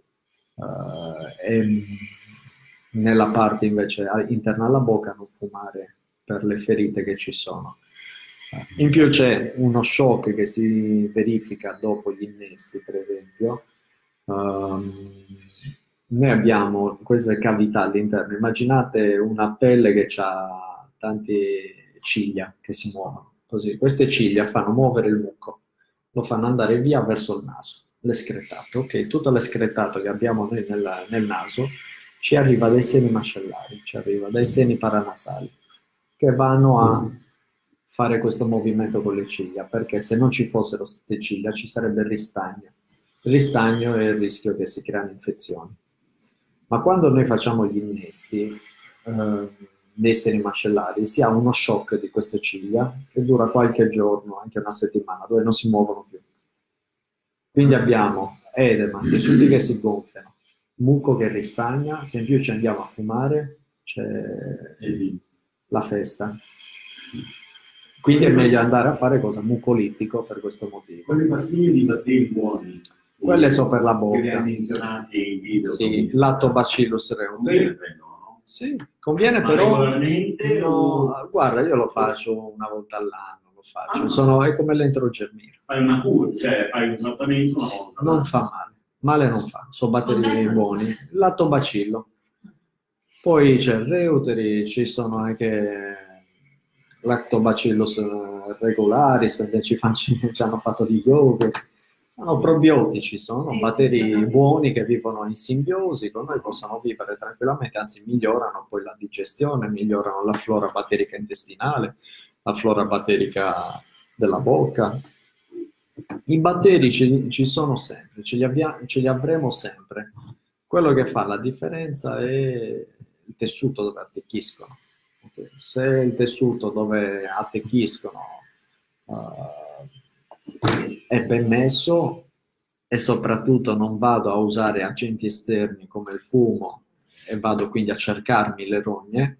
eh, e nella parte invece interna alla bocca non fumare per le ferite che ci sono. In più c'è uno shock che si verifica dopo gli innesti, per esempio. Um, noi abbiamo queste cavità all'interno. Immaginate una pelle che ha tante ciglia che si muovono. Così. Queste ciglia fanno muovere il muco, lo fanno andare via verso il naso, l'escretato. Okay? Tutto l'escretato che abbiamo noi nel, nel naso ci arriva dai seni mascellari, ci arriva dai seni paranasali, che vanno a fare questo movimento con le ciglia, perché se non ci fossero queste ciglia ci sarebbe il ristagno. Il ristagno è il rischio che si creano infezioni. Ma quando noi facciamo gli innesti eh, dei seni mascellari, si ha uno shock di queste ciglia che dura qualche giorno, anche una settimana, dove non si muovono più. Quindi abbiamo edema, tessuti che si gonfiano, muco che ristagna, se in più ci andiamo a fumare c'è la festa. Quindi è meglio andare a fare cosa? Mucolitico per questo motivo. Quelle pastiglie di batteri buoni. Quelle sono per la bocca. Che le hanno internati in video. Sì, Lactobacillus reuteri. Sì, conviene ma però... regolarmente? No, guarda, io lo faccio una volta all'anno, lo faccio. Ah. Sono, è come l'enterogermina. Fai una cura, cioè fai un trattamento una volta. Non fa male, male non fa, sono batteri buoni. Lattobacillo. Poi c'è il reuteri, ci sono anche... Lactobacillus regularis, ci, fanno, ci hanno fatto di yogurt, sono probiotici, sono batteri buoni che vivono in simbiosi con noi, possono vivere tranquillamente, anzi migliorano poi la digestione, migliorano la flora batterica intestinale, la flora batterica della bocca. I batteri ci, ci sono sempre, ce li, abbiamo, ce li avremo sempre. Quello che fa la differenza è il tessuto dove attecchiscono. Okay. Se il tessuto dove attecchiscono uh, è ben messo e soprattutto non vado a usare agenti esterni come il fumo e vado quindi a cercarmi le rogne,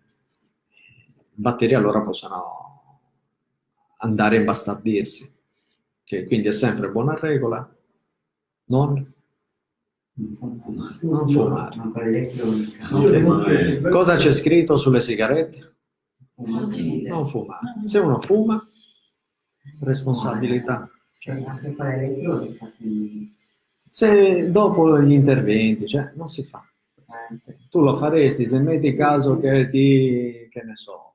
i batteri allora possono andare a imbastardirsi. Okay. Quindi è sempre buona regola non, non fumare. Non fumare. Cosa c'è scritto sulle sigarette? Non fumare. Se uno fuma, responsabilità. Se dopo gli interventi, cioè, non si fa. Tu lo faresti se metti caso che ti, che ne so,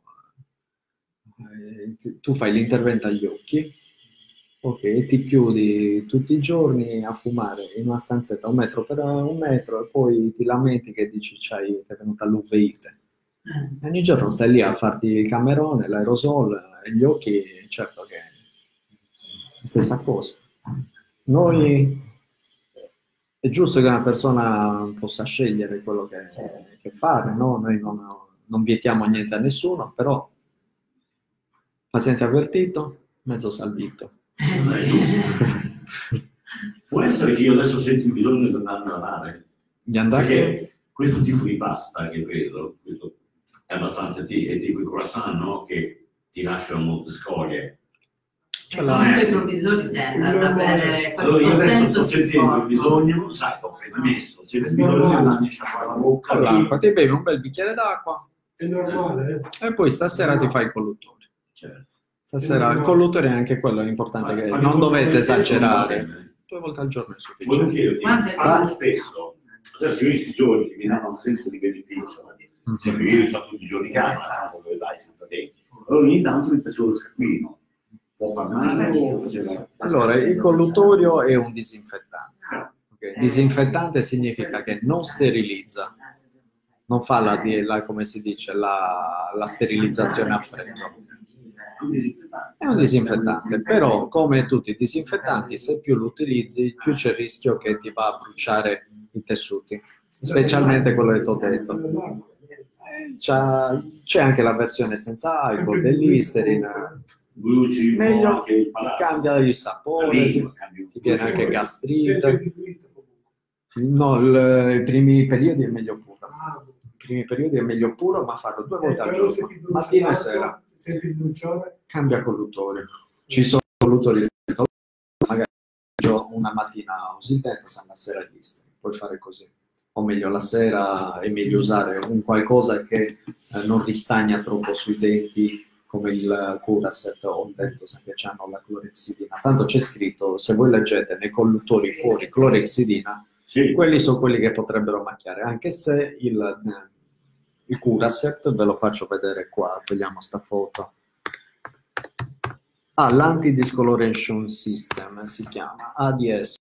tu fai l'intervento agli occhi, ok, ti chiudi tutti i giorni a fumare in una stanzetta un metro per un metro e poi ti lamenti che dici c'hai, ti è venuta l'uveite. E ogni giorno stai lì a farti il camerone, l'aerosol e gli occhi, certo che è la stessa cosa. Noi è giusto che una persona possa scegliere quello che, che fare, no? Noi non, non vietiamo niente a nessuno, però paziente avvertito, mezzo salvito. Può essere che io adesso sento il bisogno di andare a lavare. Di andare? Perché questo tipo di pasta che vedo, questo è abbastanza ti- è tipo i croissant, no? Che ti lasciano molte scorie. C'è Comunque i la... provvisori tendono ad avere Allora io adesso sto si sentendo il sporcano. bisogno, sai, l'ho appena messo, sento il bisogno di andarmi a sciacquare la bocca. Con l'acqua, ti bevi un bel bicchiere d'acqua È normale, eh? e poi stasera ti fai il collutore. Certo. Stasera il collutore è anche quello, è importante che non dovete esagerare. Due volte al giorno è Volevo sufficiente. chiederti, Quante- fanno spesso, adesso io questi giorni che mi danno un senso di beneficio, sempre io sto tutti i giorni a casa, dove vai senza denti, allora ogni tanto mi facevo lo sciacquino, può far male o faceva... Allora, il collutorio è un disinfettante. Ok? Disinfettante significa che non sterilizza, non fa la, la- come si dice, la, la sterilizzazione a freddo. È un disinfettante, però come tutti i disinfettanti, se più lo utilizzi, più c'è il rischio che ti va a bruciare i tessuti, specialmente quello che ti ho detto. C'ha- C'è anche la versione senza alcol dell'Listerine, Bruci un po' meglio, anche il ti palato. cambia il sapore, ti, ti viene anche Sempre gastrite. diluito comunque. No, il- i primi periodi è meglio puro. Ah, I primi periodi è meglio puro, ma farlo due volte al però se giorno, ti brucia mattina e l'acqua, sera. senti il bruciore, Cambia collutorio. Ci sono collutori magari una mattina usi il Dentosan, la sera il Listerine, puoi fare così. O meglio, la sera è meglio usare un qualcosa che eh, non ristagna troppo sui denti, come il Curaset o il Dentosan, che hanno la clorexidina. Tanto c'è scritto, se voi leggete nei colluttori fuori clorexidina, Sì, quelli sono quelli che potrebbero macchiare, anche se il, eh, il Curaset, ve lo faccio vedere qua, togliamo sta foto. Ah, l'Anti-Discoloration System si chiama A D S.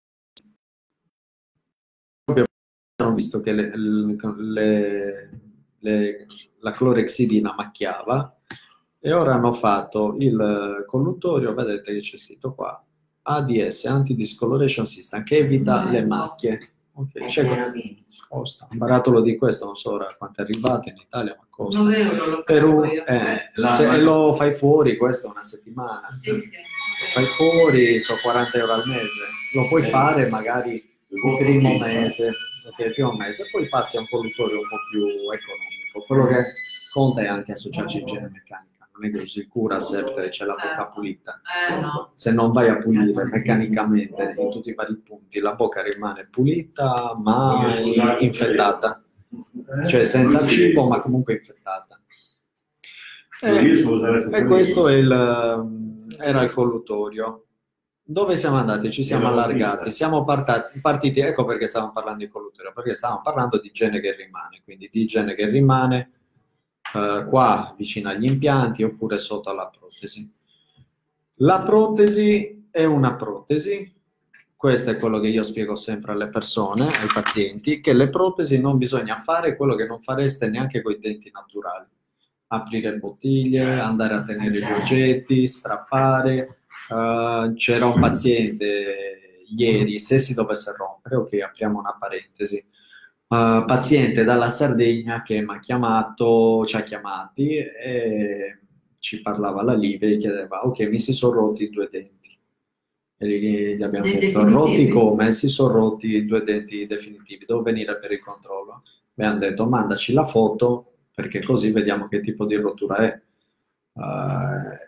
Abbiamo visto che le- le- le- la clorexidina macchiava e ora hanno fatto il colluttorio, vedete che c'è scritto qua, A D S, Anti-Discoloration System, che evita le macchie. Ok, È c'è pieno di... costa. Un barattolo di questo, non so ora quanto è arrivato in Italia, ma costa. nove euro lo Per un- pago io. eh, La- se lo fai fuori, questo è una settimana. Sì, sì. Lo fai fuori, sono quaranta euro al mese. Lo puoi Eh. fare magari il primo mese, ok, il primo mese, e poi passi a un collutore un po' più economico. Quello che conta è anche associarci igiene meccanica. Non è che usi il Curacept e c'è la bocca pulita. Eh no. Se non vai a pulire meccanicamente in tutti i vari punti, la bocca rimane pulita ma infettata. Cioè senza cibo ma comunque infettata. io E, so usare e questo è il, era il collutorio. Dove siamo andati? Ci siamo Era allargati, l'autista. siamo partati, partiti, ecco perché stavamo parlando di collutorio, perché stavamo parlando di igiene che rimane, quindi di igiene che rimane eh, qua vicino agli impianti oppure sotto alla protesi. La protesi è una protesi, questo è quello che io spiego sempre alle persone, ai pazienti, che le protesi non bisogna fare quello che non fareste neanche con i denti naturali. Aprire bottiglie, andare a tenere gli oggetti, strappare. Uh, c'era un paziente ieri, se si dovesse rompere, ok, apriamo una parentesi, uh, paziente dalla Sardegna che mi ha chiamato, ci ha chiamati e ci parlava la Live e chiedeva, ok, mi si sono rotti i due denti. E gli, gli abbiamo Dei chiesto, definitivi? rotti come? Si sono rotti i due denti definitivi, devo venire per il controllo. Abbiamo detto, mandaci la foto perché così vediamo che tipo di rottura è. Uh,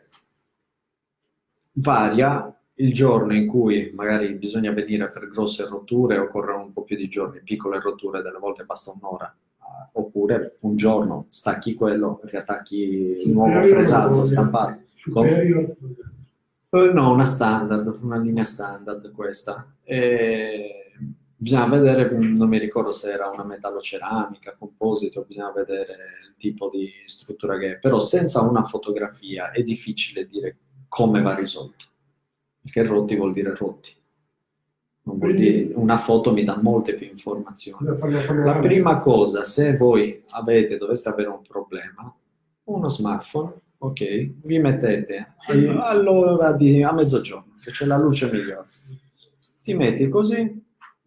varia il giorno in cui magari bisogna venire per grosse rotture, occorrono un po' più di giorni, piccole rotture, delle volte basta un'ora, uh, oppure un giorno stacchi quello, riattacchi nuovo fresato, stampato. superiore. Eh, no, una standard, una linea standard questa. E bisogna vedere, non mi ricordo se era una metalloceramica, composito, bisogna vedere il tipo di struttura che è, però senza una fotografia è difficile dire come va risolto, perché rotti vuol dire rotti. Non vuol dire, una foto mi dà molte più informazioni. La prima cosa, se voi avete, doveste avere un problema, uno smartphone, ok, vi mettete all'ora di a mezzogiorno, che c'è la luce migliore. Ti metti così,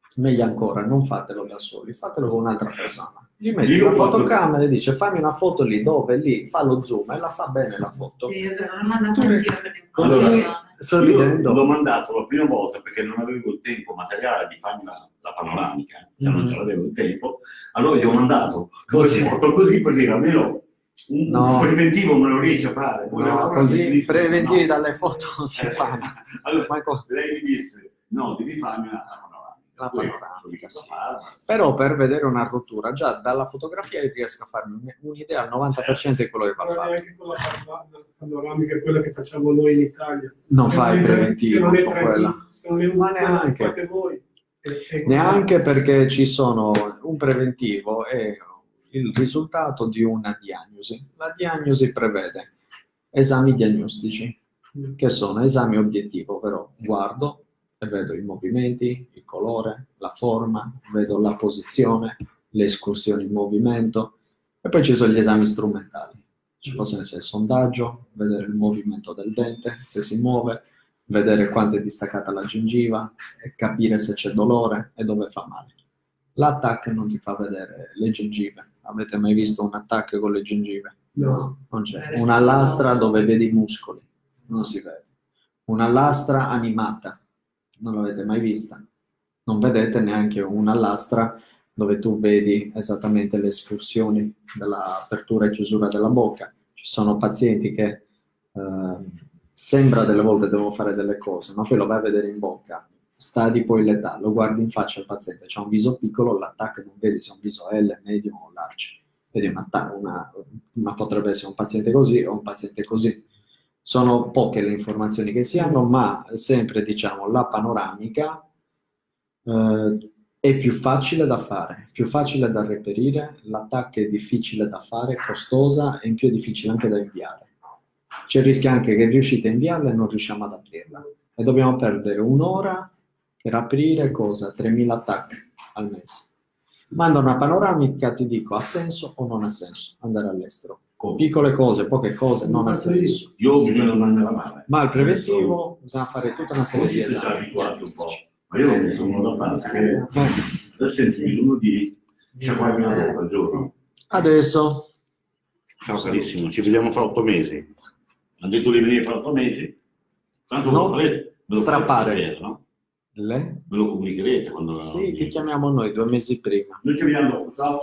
meglio ancora, non fatelo da soli, fatelo con un'altra persona. Gli metti Io la ho fatto- fotocamera e dice fammi una foto lì, dove? Lì, fa lo zoom e la fa bene la foto. Sì, è vero, l'ho mandato anch'io per Così, l'informazione. sorridendo. Io l'ho mandato la prima volta perché non avevo il tempo materiale di farmi la, la panoramica, cioè non Mhm. ce l'avevo il tempo, allora gli ho mandato due Così. foto così per dire almeno un, No. un preventivo me lo riesce a fare. Poi No, ancora mi così dice, preventivi no. dalle foto non si Eh, fanno. Allora, Ma co- lei mi disse, no, devi farmi una panoramica. La Poi, panoramica, sono riuscito a sì. farla. Però per vedere una rottura, già dalla fotografia io riesco a farmi un- un'idea al novanta per cento di quello che va Ma fatto. neanche con la parla- panoramica, quella che facciamo noi in Italia. Non Se fai è tre- preventivo se non è con tre D, quella. se non è un Ma quella che neanche. fate voi. è- è- Neanche perché ci sono un preventivo e il risultato di una diagnosi. La diagnosi prevede esami diagnostici, che sono esami obiettivo, però guardo e vedo i movimenti, il colore, la forma, vedo la posizione, le escursioni in movimento e poi ci sono gli esami strumentali. Ci possono essere il sondaggio, vedere il movimento del dente, se si muove, vedere quanto è distaccata la gengiva e capire se c'è dolore e dove fa male. L'attacco non ti fa vedere le gengive. Avete mai visto un attacco con le gengive? No. Non c'è. Una lastra dove vedi i muscoli, non si vede. Una lastra animata, non l'avete mai vista. Non vedete neanche una lastra dove tu vedi esattamente le escursioni dell'apertura e chiusura della bocca. Ci sono pazienti che eh, sembra delle volte devono fare delle cose, ma poi lo vai a vedere in bocca, stadi poi l'età, lo guardi in faccia al paziente, c'ha un viso piccolo, l'attacco non vedi se è un viso L, medio o large. Vedi una, una, ma potrebbe essere un paziente così o un paziente così. Sono poche le informazioni che si hanno, ma sempre diciamo la panoramica eh, è più facile da fare, più facile da reperire, l'attacco è difficile da fare, costosa e in più è difficile anche da inviare. C'è il rischio anche che riuscite a inviarla e non riusciamo ad aprirla. E dobbiamo perdere un'ora per aprire cosa? tremila attacchi al mese. Manda una panoramica, ti dico, ha senso o non ha senso andare all'estero? Con piccole cose, poche cose, non ha senso. Io ho bisogno di mandare la mano. Ma il preventivo bisogna fare tutta una serie Poi di siete già esami. abituati un po'. Ma io non mi sono da fare perché adesso sento bisogno di sciacquarmi la bocca al giorno. Adesso, Ciao carissimo, ci vediamo fra otto mesi. Hanno detto di venire fra otto mesi. Tanto No, lo farete, me lo strappare. farete sapere, no? le? Me lo comunicherete quando... Sì, ti chiamiamo noi due mesi prima. Noi ci vediamo dopo. Ciao.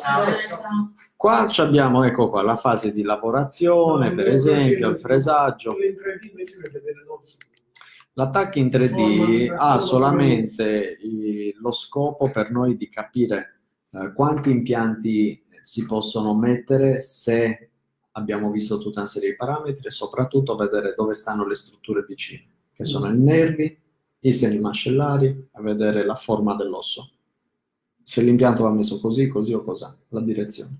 Qua ci abbiamo, ecco qua, la fase di lavorazione, per esempio, il fresaggio. Quello in tre D invece per vedere l'osso. L'attacco in tre D ha solamente i- lo scopo per noi di capire eh, quanti impianti si possono mettere se abbiamo visto tutta una serie di parametri e soprattutto vedere dove stanno le strutture vicine, che sono i nervi, i seni mascellari, e vedere la forma dell'osso. Se l'impianto va messo così, così o così, la direzione.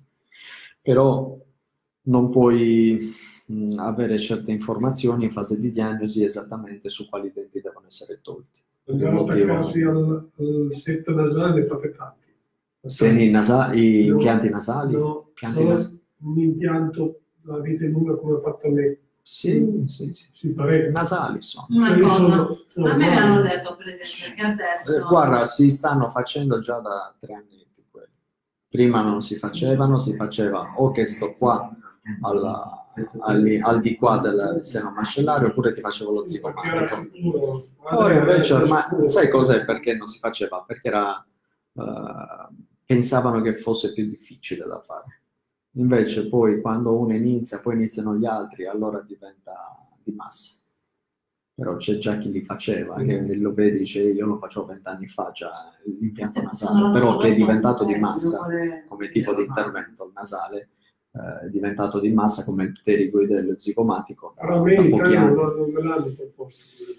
Però non puoi mh, avere certe informazioni in fase di diagnosi esattamente su quali denti devono essere tolti. Andiamo a motivo- attaccarsi al, al setto nasale e fate tanti. Seni nasali, i No, impianti nasali? No, Impianti solo nas- un impianto, la vite lunga come ho fatto me. Sì, sì, sì. Si parecchio. Nasali sono. Una Quelli cosa, sono- sono a me mi hanno male. detto per esempio che adesso... Eh, guarda, si stanno facendo già da tre anni quelli. Prima non si facevano, si faceva o che sto qua alla- al, al di qua del seno mascellare oppure ti facevo lo Sì, perché era zigomatico. sicuro. Ora invece Era ormai, sicuro. sai cos'è perché non si faceva? Perché era, eh, pensavano che fosse più difficile da fare. Invece poi quando uno inizia, poi iniziano gli altri, allora diventa di massa. Però c'è già chi li faceva, che lo vedi, dice io lo facevo vent'anni fa già l'impianto nasale, però che è diventato di massa come tipo di intervento, il nasale eh, è diventato di massa come il pterigoideo zigomatico da, Però a me in da pochi Italia anni. non, non me l'hanno proposto.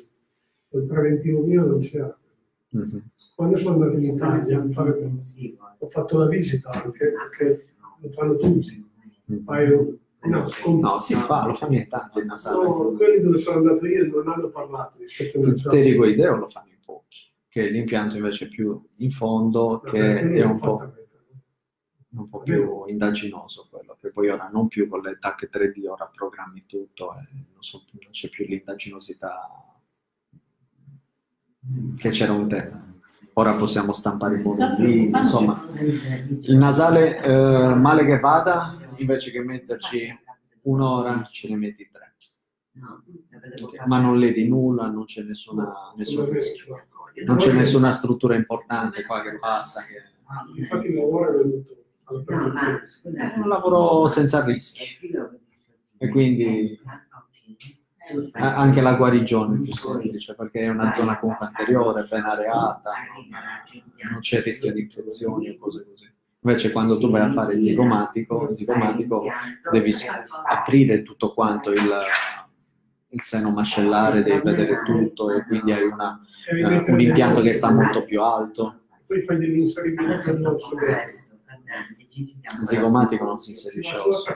Il preventivo mio non c'era. Mhm. Quando sono andato in Italia a fare, ho fatto la visita anche, perché lo fanno tutti. Fai un- no, con- No, si fa, lo fanno in tanti il nasale. no, quelli dove sono andato io non hanno parlato di setto Il nasale. pterigoideo lo fanno in pochi, che l'impianto invece più in fondo, che è un po', un po' più indaginoso quello, che poi ora non più con le T A C tre D, ora programmi tutto e non, so- non c'è più l'indaginosità che c'era un tempo. ora possiamo stampare i moduli, insomma. Il nasale, eh, male che vada, invece che metterci un'ora, ce ne metti tre. Ma non ledi nulla, non c'è nessuna, nessun rischio. Non c'è nessuna struttura importante qua che passa. Che... Infatti il lavoro è venuto alla perfezione. È un lavoro senza rischi. E quindi anche la guarigione è più semplice, perché è una zona comunque anteriore, ben areata, non c'è rischio di infezioni o cose così. Invece quando tu vai a fare il zigomatico, il zigomatico devi aprire tutto quanto il, il seno mascellare, devi vedere tutto e quindi hai una, uh, un impianto che sta molto più alto. Poi fai degli inserimenti addosso. Il zigomatico non si inserisce osso.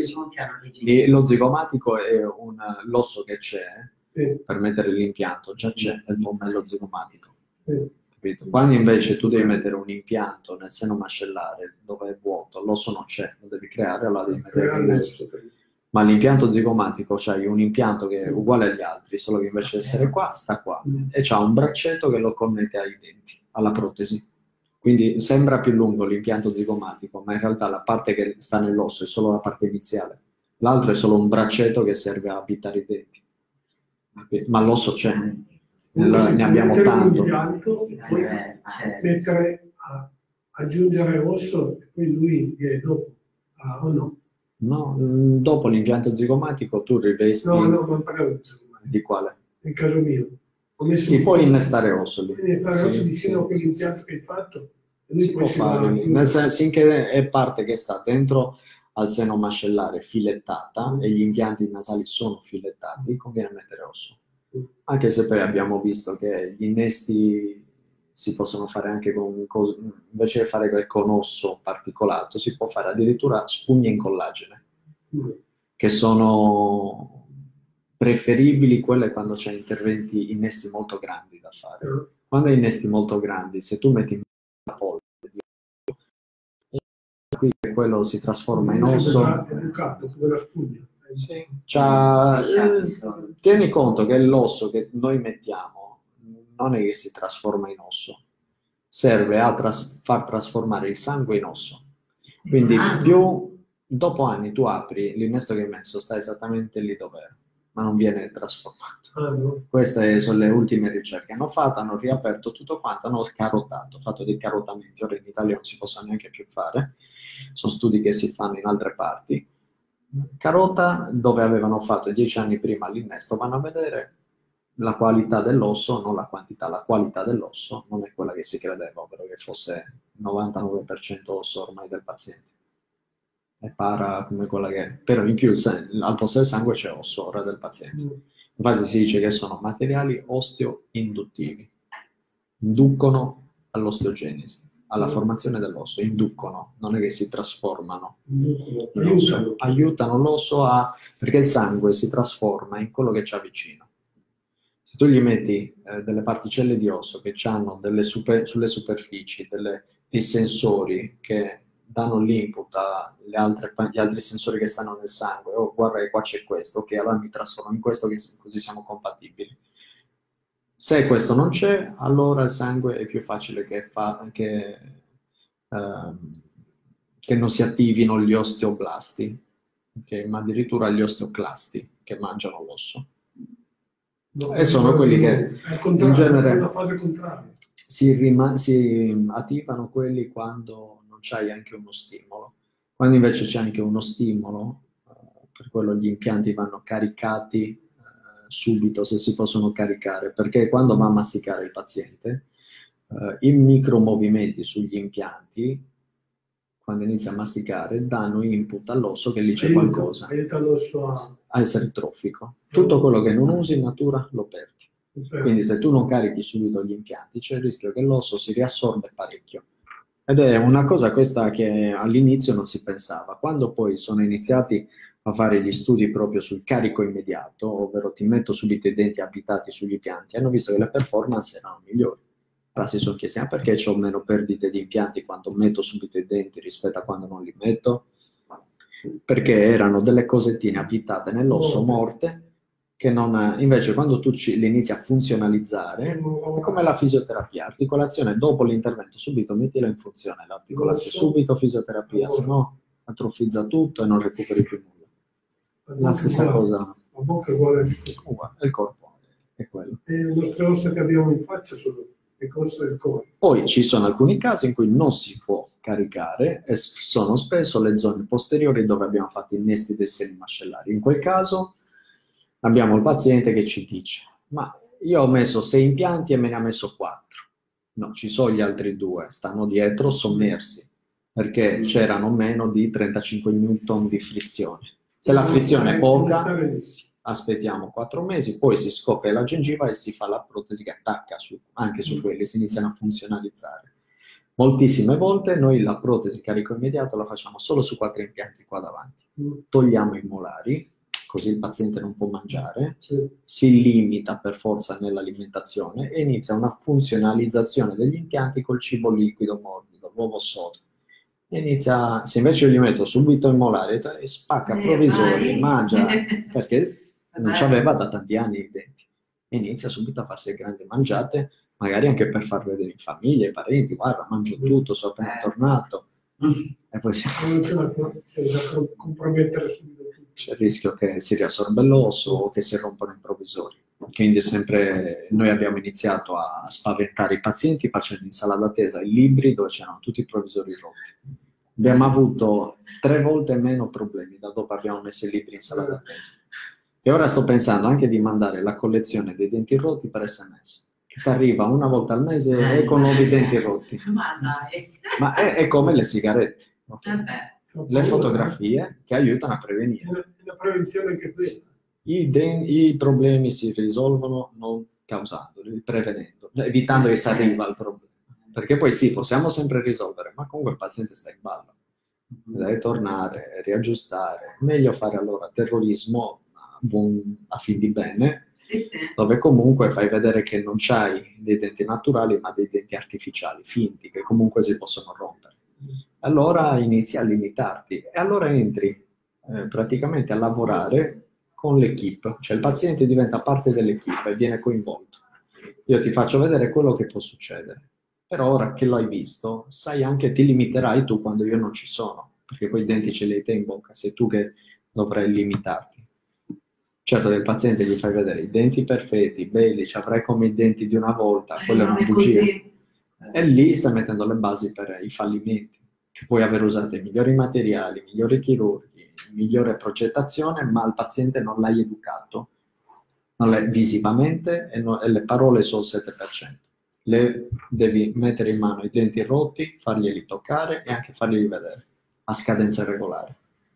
E lo zigomatico è un, l'osso che c'è per mettere l'impianto, già c'è nel pomello zigomatico. Capito? Quando invece tu devi mettere un impianto nel seno mascellare dove è vuoto, l'osso non c'è, lo devi creare, allora devi mettere l'innesto. Ma l'impianto zigomatico c'hai un impianto che è uguale agli altri, solo che invece di essere qua, sta qua. E c'ha un braccetto che lo connette ai denti, alla protesi. Quindi sembra più lungo l'impianto zigomatico, ma in realtà la parte che sta nell'osso è solo la parte iniziale. L'altro è solo un braccetto che serve a abitare i denti. Ma l'osso c'è, ne abbiamo tanto. Impianto, poi mettere, a, aggiungere osso e poi lui viene dopo, ah, o no? No, dopo l'impianto zigomatico tu rivesti... No, no, non parliamo di zigomatico. Di quale? Nel caso mio. Si può innestare osso lì. Innestare osso sì, vicino sì, a quell'impianto sì. che hai fatto. E lui Si può fare lì. Nel senso, finché è parte che sta dentro al seno mascellare filettata e gli impianti nasali sono filettati, conviene mettere osso. Anche se poi abbiamo visto che gli innesti si possono fare anche con, con invece di fare con osso particolato, si può fare addirittura spugne in collagene, che sono preferibili quelle quando c'è interventi innesti molto grandi da fare. Quando hai innesti molto grandi, se tu metti la polvere, qui quello si trasforma in osso. Sì. Eh, tieni conto che l'osso che noi mettiamo non è che si trasforma in osso, serve a tras- far trasformare il sangue in osso. Quindi più dopo anni tu apri l'innesto che hai messo, sta esattamente lì dov'era, ma non viene trasformato. Ah, no. Queste sono le ultime ricerche che hanno fatto, hanno riaperto tutto quanto, hanno carotato, fatto dei carotamenti, ora in Italia non si possono neanche più fare, sono studi che si fanno in altre parti. Carota, dove avevano fatto dieci anni prima l'innesto, vanno a vedere la qualità dell'osso, non la quantità, la qualità dell'osso non è quella che si credeva, ovvero che fosse il novantanove per cento osso ormai del paziente. È para come quella che è. Però in più al posto del sangue c'è osso ora del paziente. Infatti si dice che sono materiali osteo-induttivi, inducono all'osteogenesi, alla formazione dell'osso, inducono, non è che si trasformano in osso, aiutano l'osso a... perché il sangue si trasforma in quello che c'ha vicino. Se tu gli metti eh, delle particelle di osso che hanno delle super, sulle superfici delle, dei sensori che danno l'input agli altri sensori che stanno nel sangue, oh guarda che qua c'è questo, ok, allora mi trasformo in questo, che, così siamo compatibili. Se questo non c'è, allora il sangue è più facile che, fa, che, ehm, che non si attivino gli osteoblasti, okay? Ma addirittura gli osteoclasti che mangiano l'osso. No, e sono quelli che in genere una fase contraria. Si, rima- si attivano quelli quando non c'hai anche uno stimolo. Quando invece c'è anche uno stimolo, eh, per quello gli impianti vanno caricati subito, se si possono caricare, perché quando va a masticare il paziente, eh, i micromovimenti sugli impianti, quando inizia a masticare, danno input all'osso che lì c'è Aiuta, qualcosa, aiuta l'osso a... a essere trofico. Tutto quello che non usi in natura lo perdi. Quindi se tu non carichi subito gli impianti, c'è il rischio che l'osso si riassorbe parecchio. Ed è una cosa questa che all'inizio non si pensava. Quando poi sono iniziati a fare gli studi proprio sul carico immediato, ovvero ti metto subito i denti abitati sugli impianti, hanno visto che le performance erano migliori. Allora si sono chiesti, ah, perché ho meno perdite di impianti quando metto subito i denti rispetto a quando non li metto? Perché erano delle cosettine abitate nell'osso morte che non... Invece quando tu ci, li inizi a funzionalizzare, è come la fisioterapia, articolazione dopo l'intervento, subito mettila in funzione l'articolazione, subito fisioterapia, se no atrofizza tutto e non recuperi più nulla. La stessa cosa, La bocca è uguale. uguale, il corpo è quello. E le nostre ossa che abbiamo in faccia sono le ossa del corpo. Poi ci sono alcuni casi in cui non si può caricare e sono spesso le zone posteriori dove abbiamo fatto innesti dei seni mascellari. In quel caso abbiamo il paziente che ci dice: ma io ho messo sei impianti e me ne ha messo quattro. No, ci sono gli altri due, stanno dietro sommersi, perché c'erano meno di trentacinque newton di frizione. Se la frizione è poca, aspettiamo quattro mesi, poi si scopre la gengiva e si fa la protesi che attacca su, anche su quelli, si iniziano a funzionalizzare. Moltissime volte noi la protesi carico immediato la facciamo solo su quattro impianti qua davanti. Togliamo i molari, così il paziente non può mangiare, si limita per forza nell'alimentazione e inizia una funzionalizzazione degli impianti col cibo liquido morbido, l'uovo sodo. E inizia, se invece io gli metto subito il molare e spacca Eh, provvisori, vai. mangia, perché non ci aveva da tanti anni i denti. E inizia subito a farsi grandi mangiate, magari anche per far vedere in famiglia, i parenti, guarda, mangio tutto, sono appena tornato. E poi si- Non c'è da, c'è da compromettere subito tutto. c'è il rischio che si riassorbe l'osso o che si rompono i provvisori. Quindi sempre noi abbiamo iniziato a spaventare i pazienti facendo in sala d'attesa i libri dove c'erano tutti i provvisori rotti. Abbiamo avuto tre volte meno problemi da dopo abbiamo messo i libri in sala d'attesa. E ora sto pensando anche di mandare la collezione dei denti rotti per sms, che ti arriva una volta al mese e con nuovi denti rotti. Ma dai. Ma è, è come le sigarette, ok? Vabbè. Le fotografie che aiutano a prevenire. È una prevenzione anche quella. I, den- I problemi si risolvono non causandoli, prevenendo, evitando che si arriva al problema. Perché poi sì, possiamo sempre risolvere, ma comunque il paziente sta in ballo. Deve tornare, riaggiustare. Meglio fare allora terrorismo a, buon, a fin di bene, Sì, sì. dove comunque fai vedere che non c'hai dei denti naturali, ma dei denti artificiali, finti, che comunque si possono rompere. Allora inizi a limitarti e allora entri eh, praticamente a lavorare con l'equipe, cioè il paziente diventa parte dell'equipe e viene coinvolto. Io ti faccio vedere quello che può succedere, però ora che lo hai visto, sai anche, ti limiterai tu quando io non ci sono, perché quei denti ce li hai te in bocca, sei tu che dovrai limitarti. Certo, del paziente gli fai vedere i denti perfetti, belli, ci avrai come i denti di una volta, quella è Non una è bugia. così. E lì stai mettendo le basi per i fallimenti, che puoi aver usato i migliori materiali, i migliori chirurghi, migliore progettazione, ma il paziente non l'hai educato, non l'hai visivamente e, no- e le parole sono il sette per cento. Le devi mettere in mano i denti rotti, farglieli toccare e anche farglieli vedere a scadenza regolare.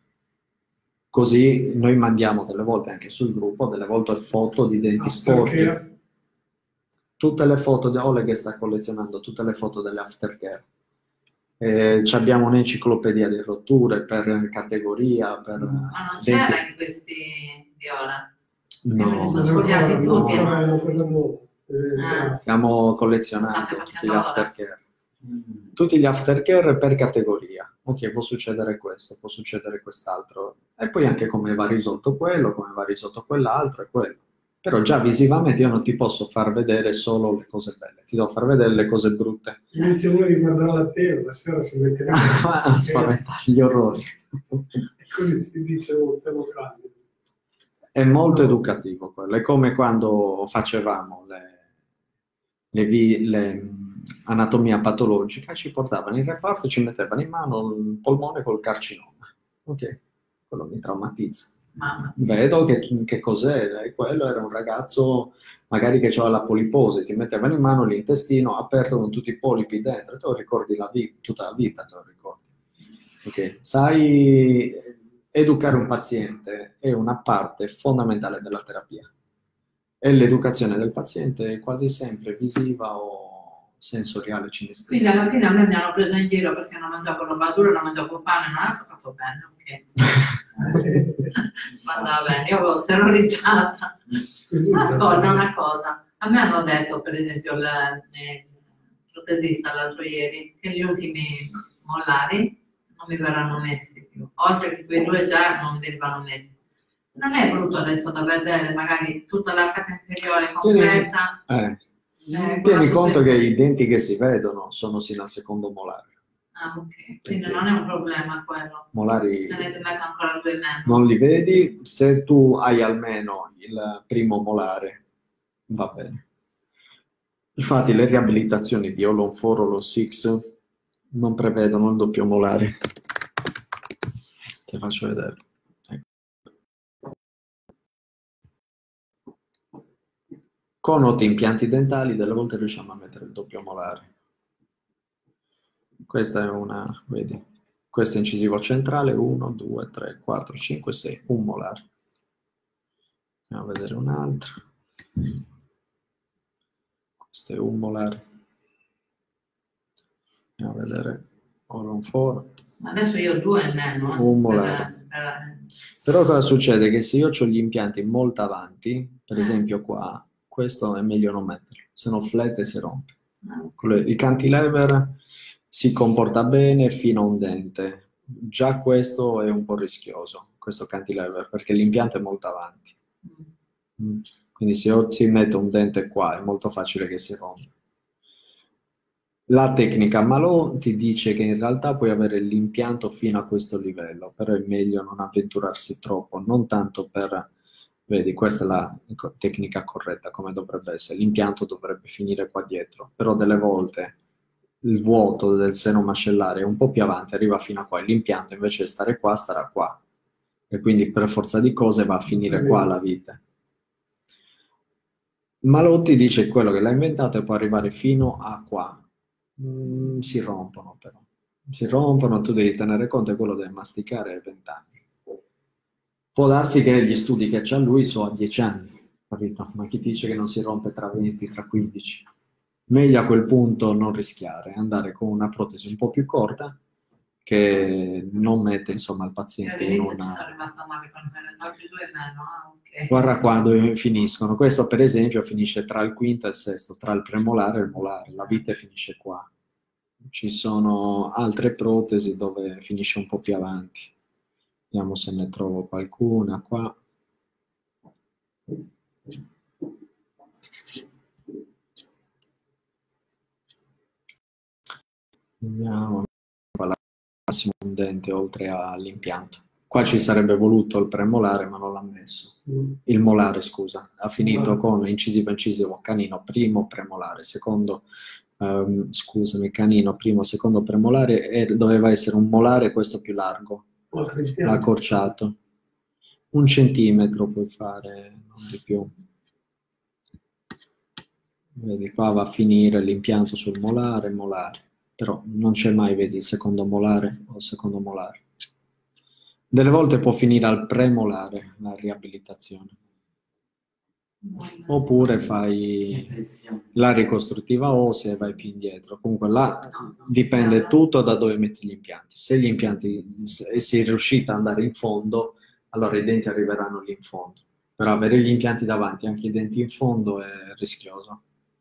Così noi mandiamo delle volte anche sul gruppo, delle volte foto di denti sporchi. Aftercare. Tutte le foto di Oleg che sta collezionando, tutte le foto delle aftercare. Eh, ci abbiamo un'enciclopedia di rotture per categoria, per Ma non denti. c'era in questi di ora. No, Non scogliati No, tutti. no, è una cosa nuova. Eh, Ah. stiamo collezionando State tutti gli facendo aftercare. Tutti gli aftercare per categoria. Ok, può succedere questo, può succedere quest'altro. E poi anche come va risolto quello, come va risolto quell'altro e quello. Però già visivamente io non ti posso far vedere solo le cose belle, ti devo far vedere le cose brutte. Invece uno di guardare la tele, la sera si mette A spaventare gli orrori. E così si dice, oh, stiamo calmi. È molto educativo quello, è come quando facevamo le, le, vi- le, mh, anatomia patologica, ci portavano in reparto e ci mettevano in mano il polmone col carcinoma. Ok, quello mi traumatizza. Mamma. Vedo che, che cos'era, e quello era un ragazzo magari che aveva la poliposi, ti mettevano in mano l'intestino aperto con tutti i polipi dentro, te lo ricordi la vita, tutta la vita, te lo ricordi. Ok, sai, educare un paziente è una parte fondamentale della terapia e l'educazione del paziente è quasi sempre visiva o sensoriale Quindi cinestesica. alla fine a me mi hanno preso in giro perché non mangiavo roba dura, non mangiavo pane, non ho fatto bene, ok. Ma andava bene, io avevo terrorizzata. Così, Ma esatto. ascolta una cosa, a me hanno detto per esempio il il protesista l'altro ieri che gli ultimi molari non mi verranno messi più, oltre che quei due già non venivano messi. Non è brutto adesso da vedere magari tutta l'arcata inferiore completa. Eh, Eh, tieni quello conto che- che i denti che si vedono sono sino al secondo molare. Ah, ok. Quindi non è un problema quello. Molari Se ne ti metto ancora due in meno. non li vedi, se tu hai almeno il primo molare, va bene. Infatti le riabilitazioni di All on four, All on six non prevedono il doppio molare. Ti faccio vedere. Con otto impianti dentali delle volte riusciamo a mettere il doppio molare. Questa è una, vedi, questo è incisivo centrale, uno, due, tre, quattro, cinque, sei, un molare. Andiamo a vedere un altro. Questo è un molare. Andiamo a vedere All on four. Adesso io ho due in meno. eh, Un per- molare. per- Però cosa succede? Che se io ho gli impianti molto avanti, per Mm. esempio qua, questo è meglio non metterlo, se no flette e si rompe. ah, Quello- Il cantilever si comporta bene fino a un dente. Già questo è un po' rischioso, questo cantilever, perché l'impianto è molto avanti. mm. Mm. Quindi se io ti metto un dente qua è molto facile che si rompa. La tecnica Malò ti dice che in realtà puoi avere l'impianto fino a questo livello, però è meglio non avventurarsi troppo, non tanto per... Vedi, questa è la co- tecnica corretta, come dovrebbe essere. L'impianto dovrebbe finire qua dietro, però delle volte il vuoto del seno mascellare è un po' più avanti, arriva fino a qua, e l'impianto invece di stare qua, starà qua. E quindi per forza di cose va a finire qua la vite. Malotti dice che quello che l'ha inventato e può arrivare fino a qua. Mm, si rompono però. Si rompono, tu devi tenere conto che quello deve masticare vent'anni. Può darsi che gli studi che c'ha lui sono a dieci anni, capito? Ma chi dice che non si rompe tra venti, tra quindici? Meglio a quel punto non rischiare, andare con una protesi un po' più corta che non mette insomma il paziente in All'inizio ci una... sono rimasta male con le altri due in meno. Ah, ok. Guarda qua dove finiscono. Questo per esempio finisce tra il quinto e il sesto, tra il premolare e il molare. La vite finisce qua. Ci sono altre protesi dove finisce un po' più avanti. Vediamo se ne trovo qualcuna qua. Vediamo. Qua massimo un dente oltre all'impianto. Qua ci sarebbe voluto il premolare ma non l'ha messo. Il molare, scusa. Ha finito con incisivo incisivo canino primo premolare, secondo ehm, scusami, canino primo, secondo premolare e doveva essere un molare questo più largo. L'ha accorciato. Un centimetro puoi fare, non di più. Vedi, qua va a finire l'impianto sul molare, molare. Però non c'è mai, vedi, il secondo molare o il secondo molare. Delle volte può finire al premolare la riabilitazione. Oppure fai la ricostruttiva ossea e vai più indietro. Comunque là dipende tutto da dove metti gli impianti. Se gli impianti, se sei riuscita ad andare in fondo, allora i denti arriveranno lì in fondo. Però avere gli impianti davanti, anche i denti in fondo, è rischioso.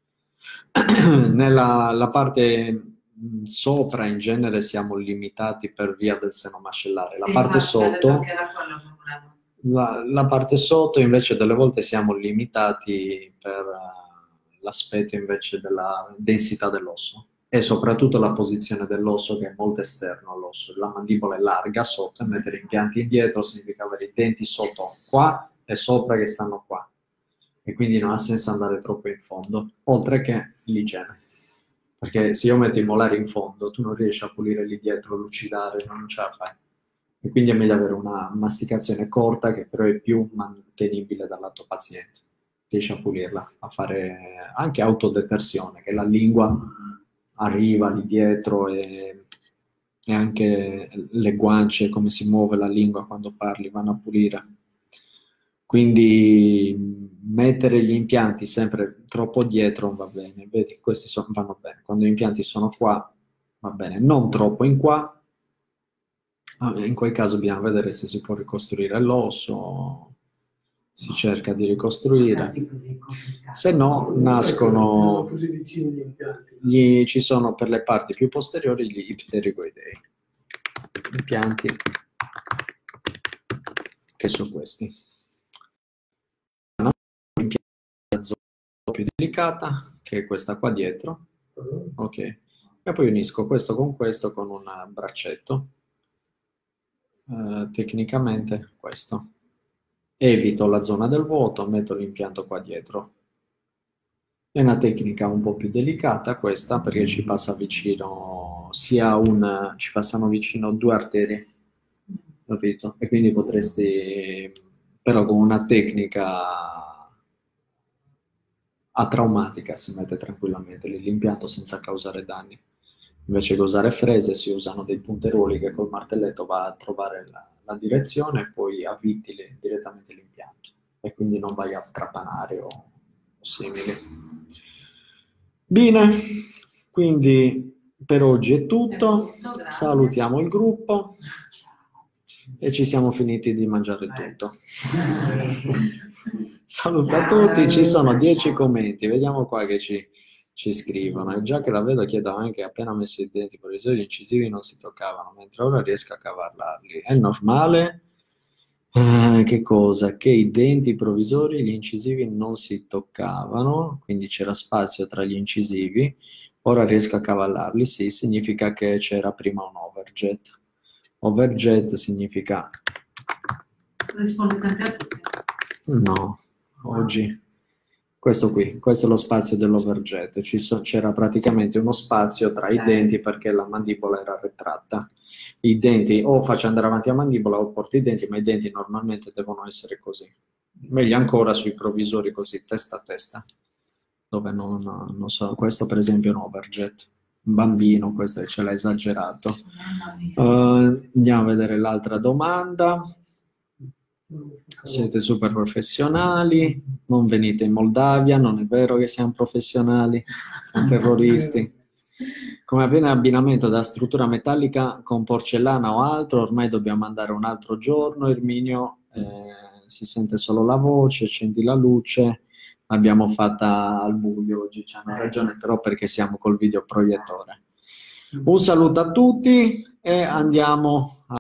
Nella la parte sopra in genere siamo limitati per via del seno mascellare. La Sì, parte infatti, ho detto sotto... che era quello il problema. La, la parte sotto invece delle volte siamo limitati per uh, l'aspetto invece della densità dell'osso e soprattutto la posizione dell'osso che è molto esterno all'osso. La mandibola è larga sotto e mettere impianti indietro significa avere i denti sotto qua e sopra che stanno qua e quindi non ha senso andare troppo in fondo, oltre che l'igiene. Perché se io metto i molari in fondo tu non riesci a pulire lì dietro, lucidare, non ce la fai. E quindi è meglio avere una masticazione corta che però è più mantenibile dal lato paziente. Riesci a pulirla, a fare anche autodetersione, che la lingua arriva lì dietro e, e anche le guance, come si muove la lingua quando parli, vanno a pulire. Quindi mettere gli impianti sempre troppo dietro non va bene. Vedi, questi sono, vanno bene. Quando gli impianti sono qua, va bene. Non troppo in qua. In quel caso bisogna vedere se si può ricostruire l'osso, si cerca di ricostruire, se no nascono, Così vicini gli impianti. gli, ci sono per le parti più posteriori gli ipterigoidei, impianti che sono questi. più delicata, che è questa qua dietro. Ok. E poi unisco questo con questo con un braccetto. Eh, tecnicamente questo. Evito la zona del vuoto, metto l'impianto qua dietro. È una tecnica un po' più delicata questa, perché ci passa vicino sia un, ci passano vicino due arterie, capito? E quindi potresti, però con una tecnica atraumatica si mette tranquillamente lì l'impianto senza causare danni. Invece che usare frese si usano dei punteruoli che col martelletto va a trovare la, la direzione e poi avviti le- direttamente l'impianto e quindi non vai a trapanare o, o simili. Bene, quindi per oggi è tutto. È tutto, grazie. Salutiamo il gruppo e ci siamo finiti di mangiare tutto. Saluta a tutti, ci sono dieci commenti, vediamo qua che ci, ci scrivono. E già che la vedo chiedo anche, appena messo i denti provvisori, gli incisivi non si toccavano, mentre ora riesco a cavallarli. È normale? Eh, che cosa? Che i denti provvisori, gli incisivi non si toccavano, quindi c'era spazio tra gli incisivi, ora riesco a cavallarli, sì, significa che c'era prima un overjet. Overjet significa... Rispondo sempre a tutti. No, oggi questo qui, questo è lo spazio dell'overjet, Ci so- c'era praticamente uno spazio tra i Ok. denti perché la mandibola era retratta. I denti o faccio andare avanti la mandibola o porto i denti, ma i denti normalmente devono essere così. Meglio ancora sui provvisori così, testa a testa, dove non, non so, questo per esempio è un overjet. Un bambino, questo ce l'ha esagerato. Mamma mia. Eh, andiamo a vedere l'altra domanda. Siete super professionali, non venite in Moldavia, non è vero che siamo professionali, siamo terroristi. Come avviene l'abbinamento della struttura metallica con porcellana o altro, ormai dobbiamo andare un altro giorno, Erminio, eh, si sente solo la voce, accendi la luce, l'abbiamo fatta al buio oggi, c'hanno ragione, però perché siamo col videoproiettore. Un saluto a tutti e andiamo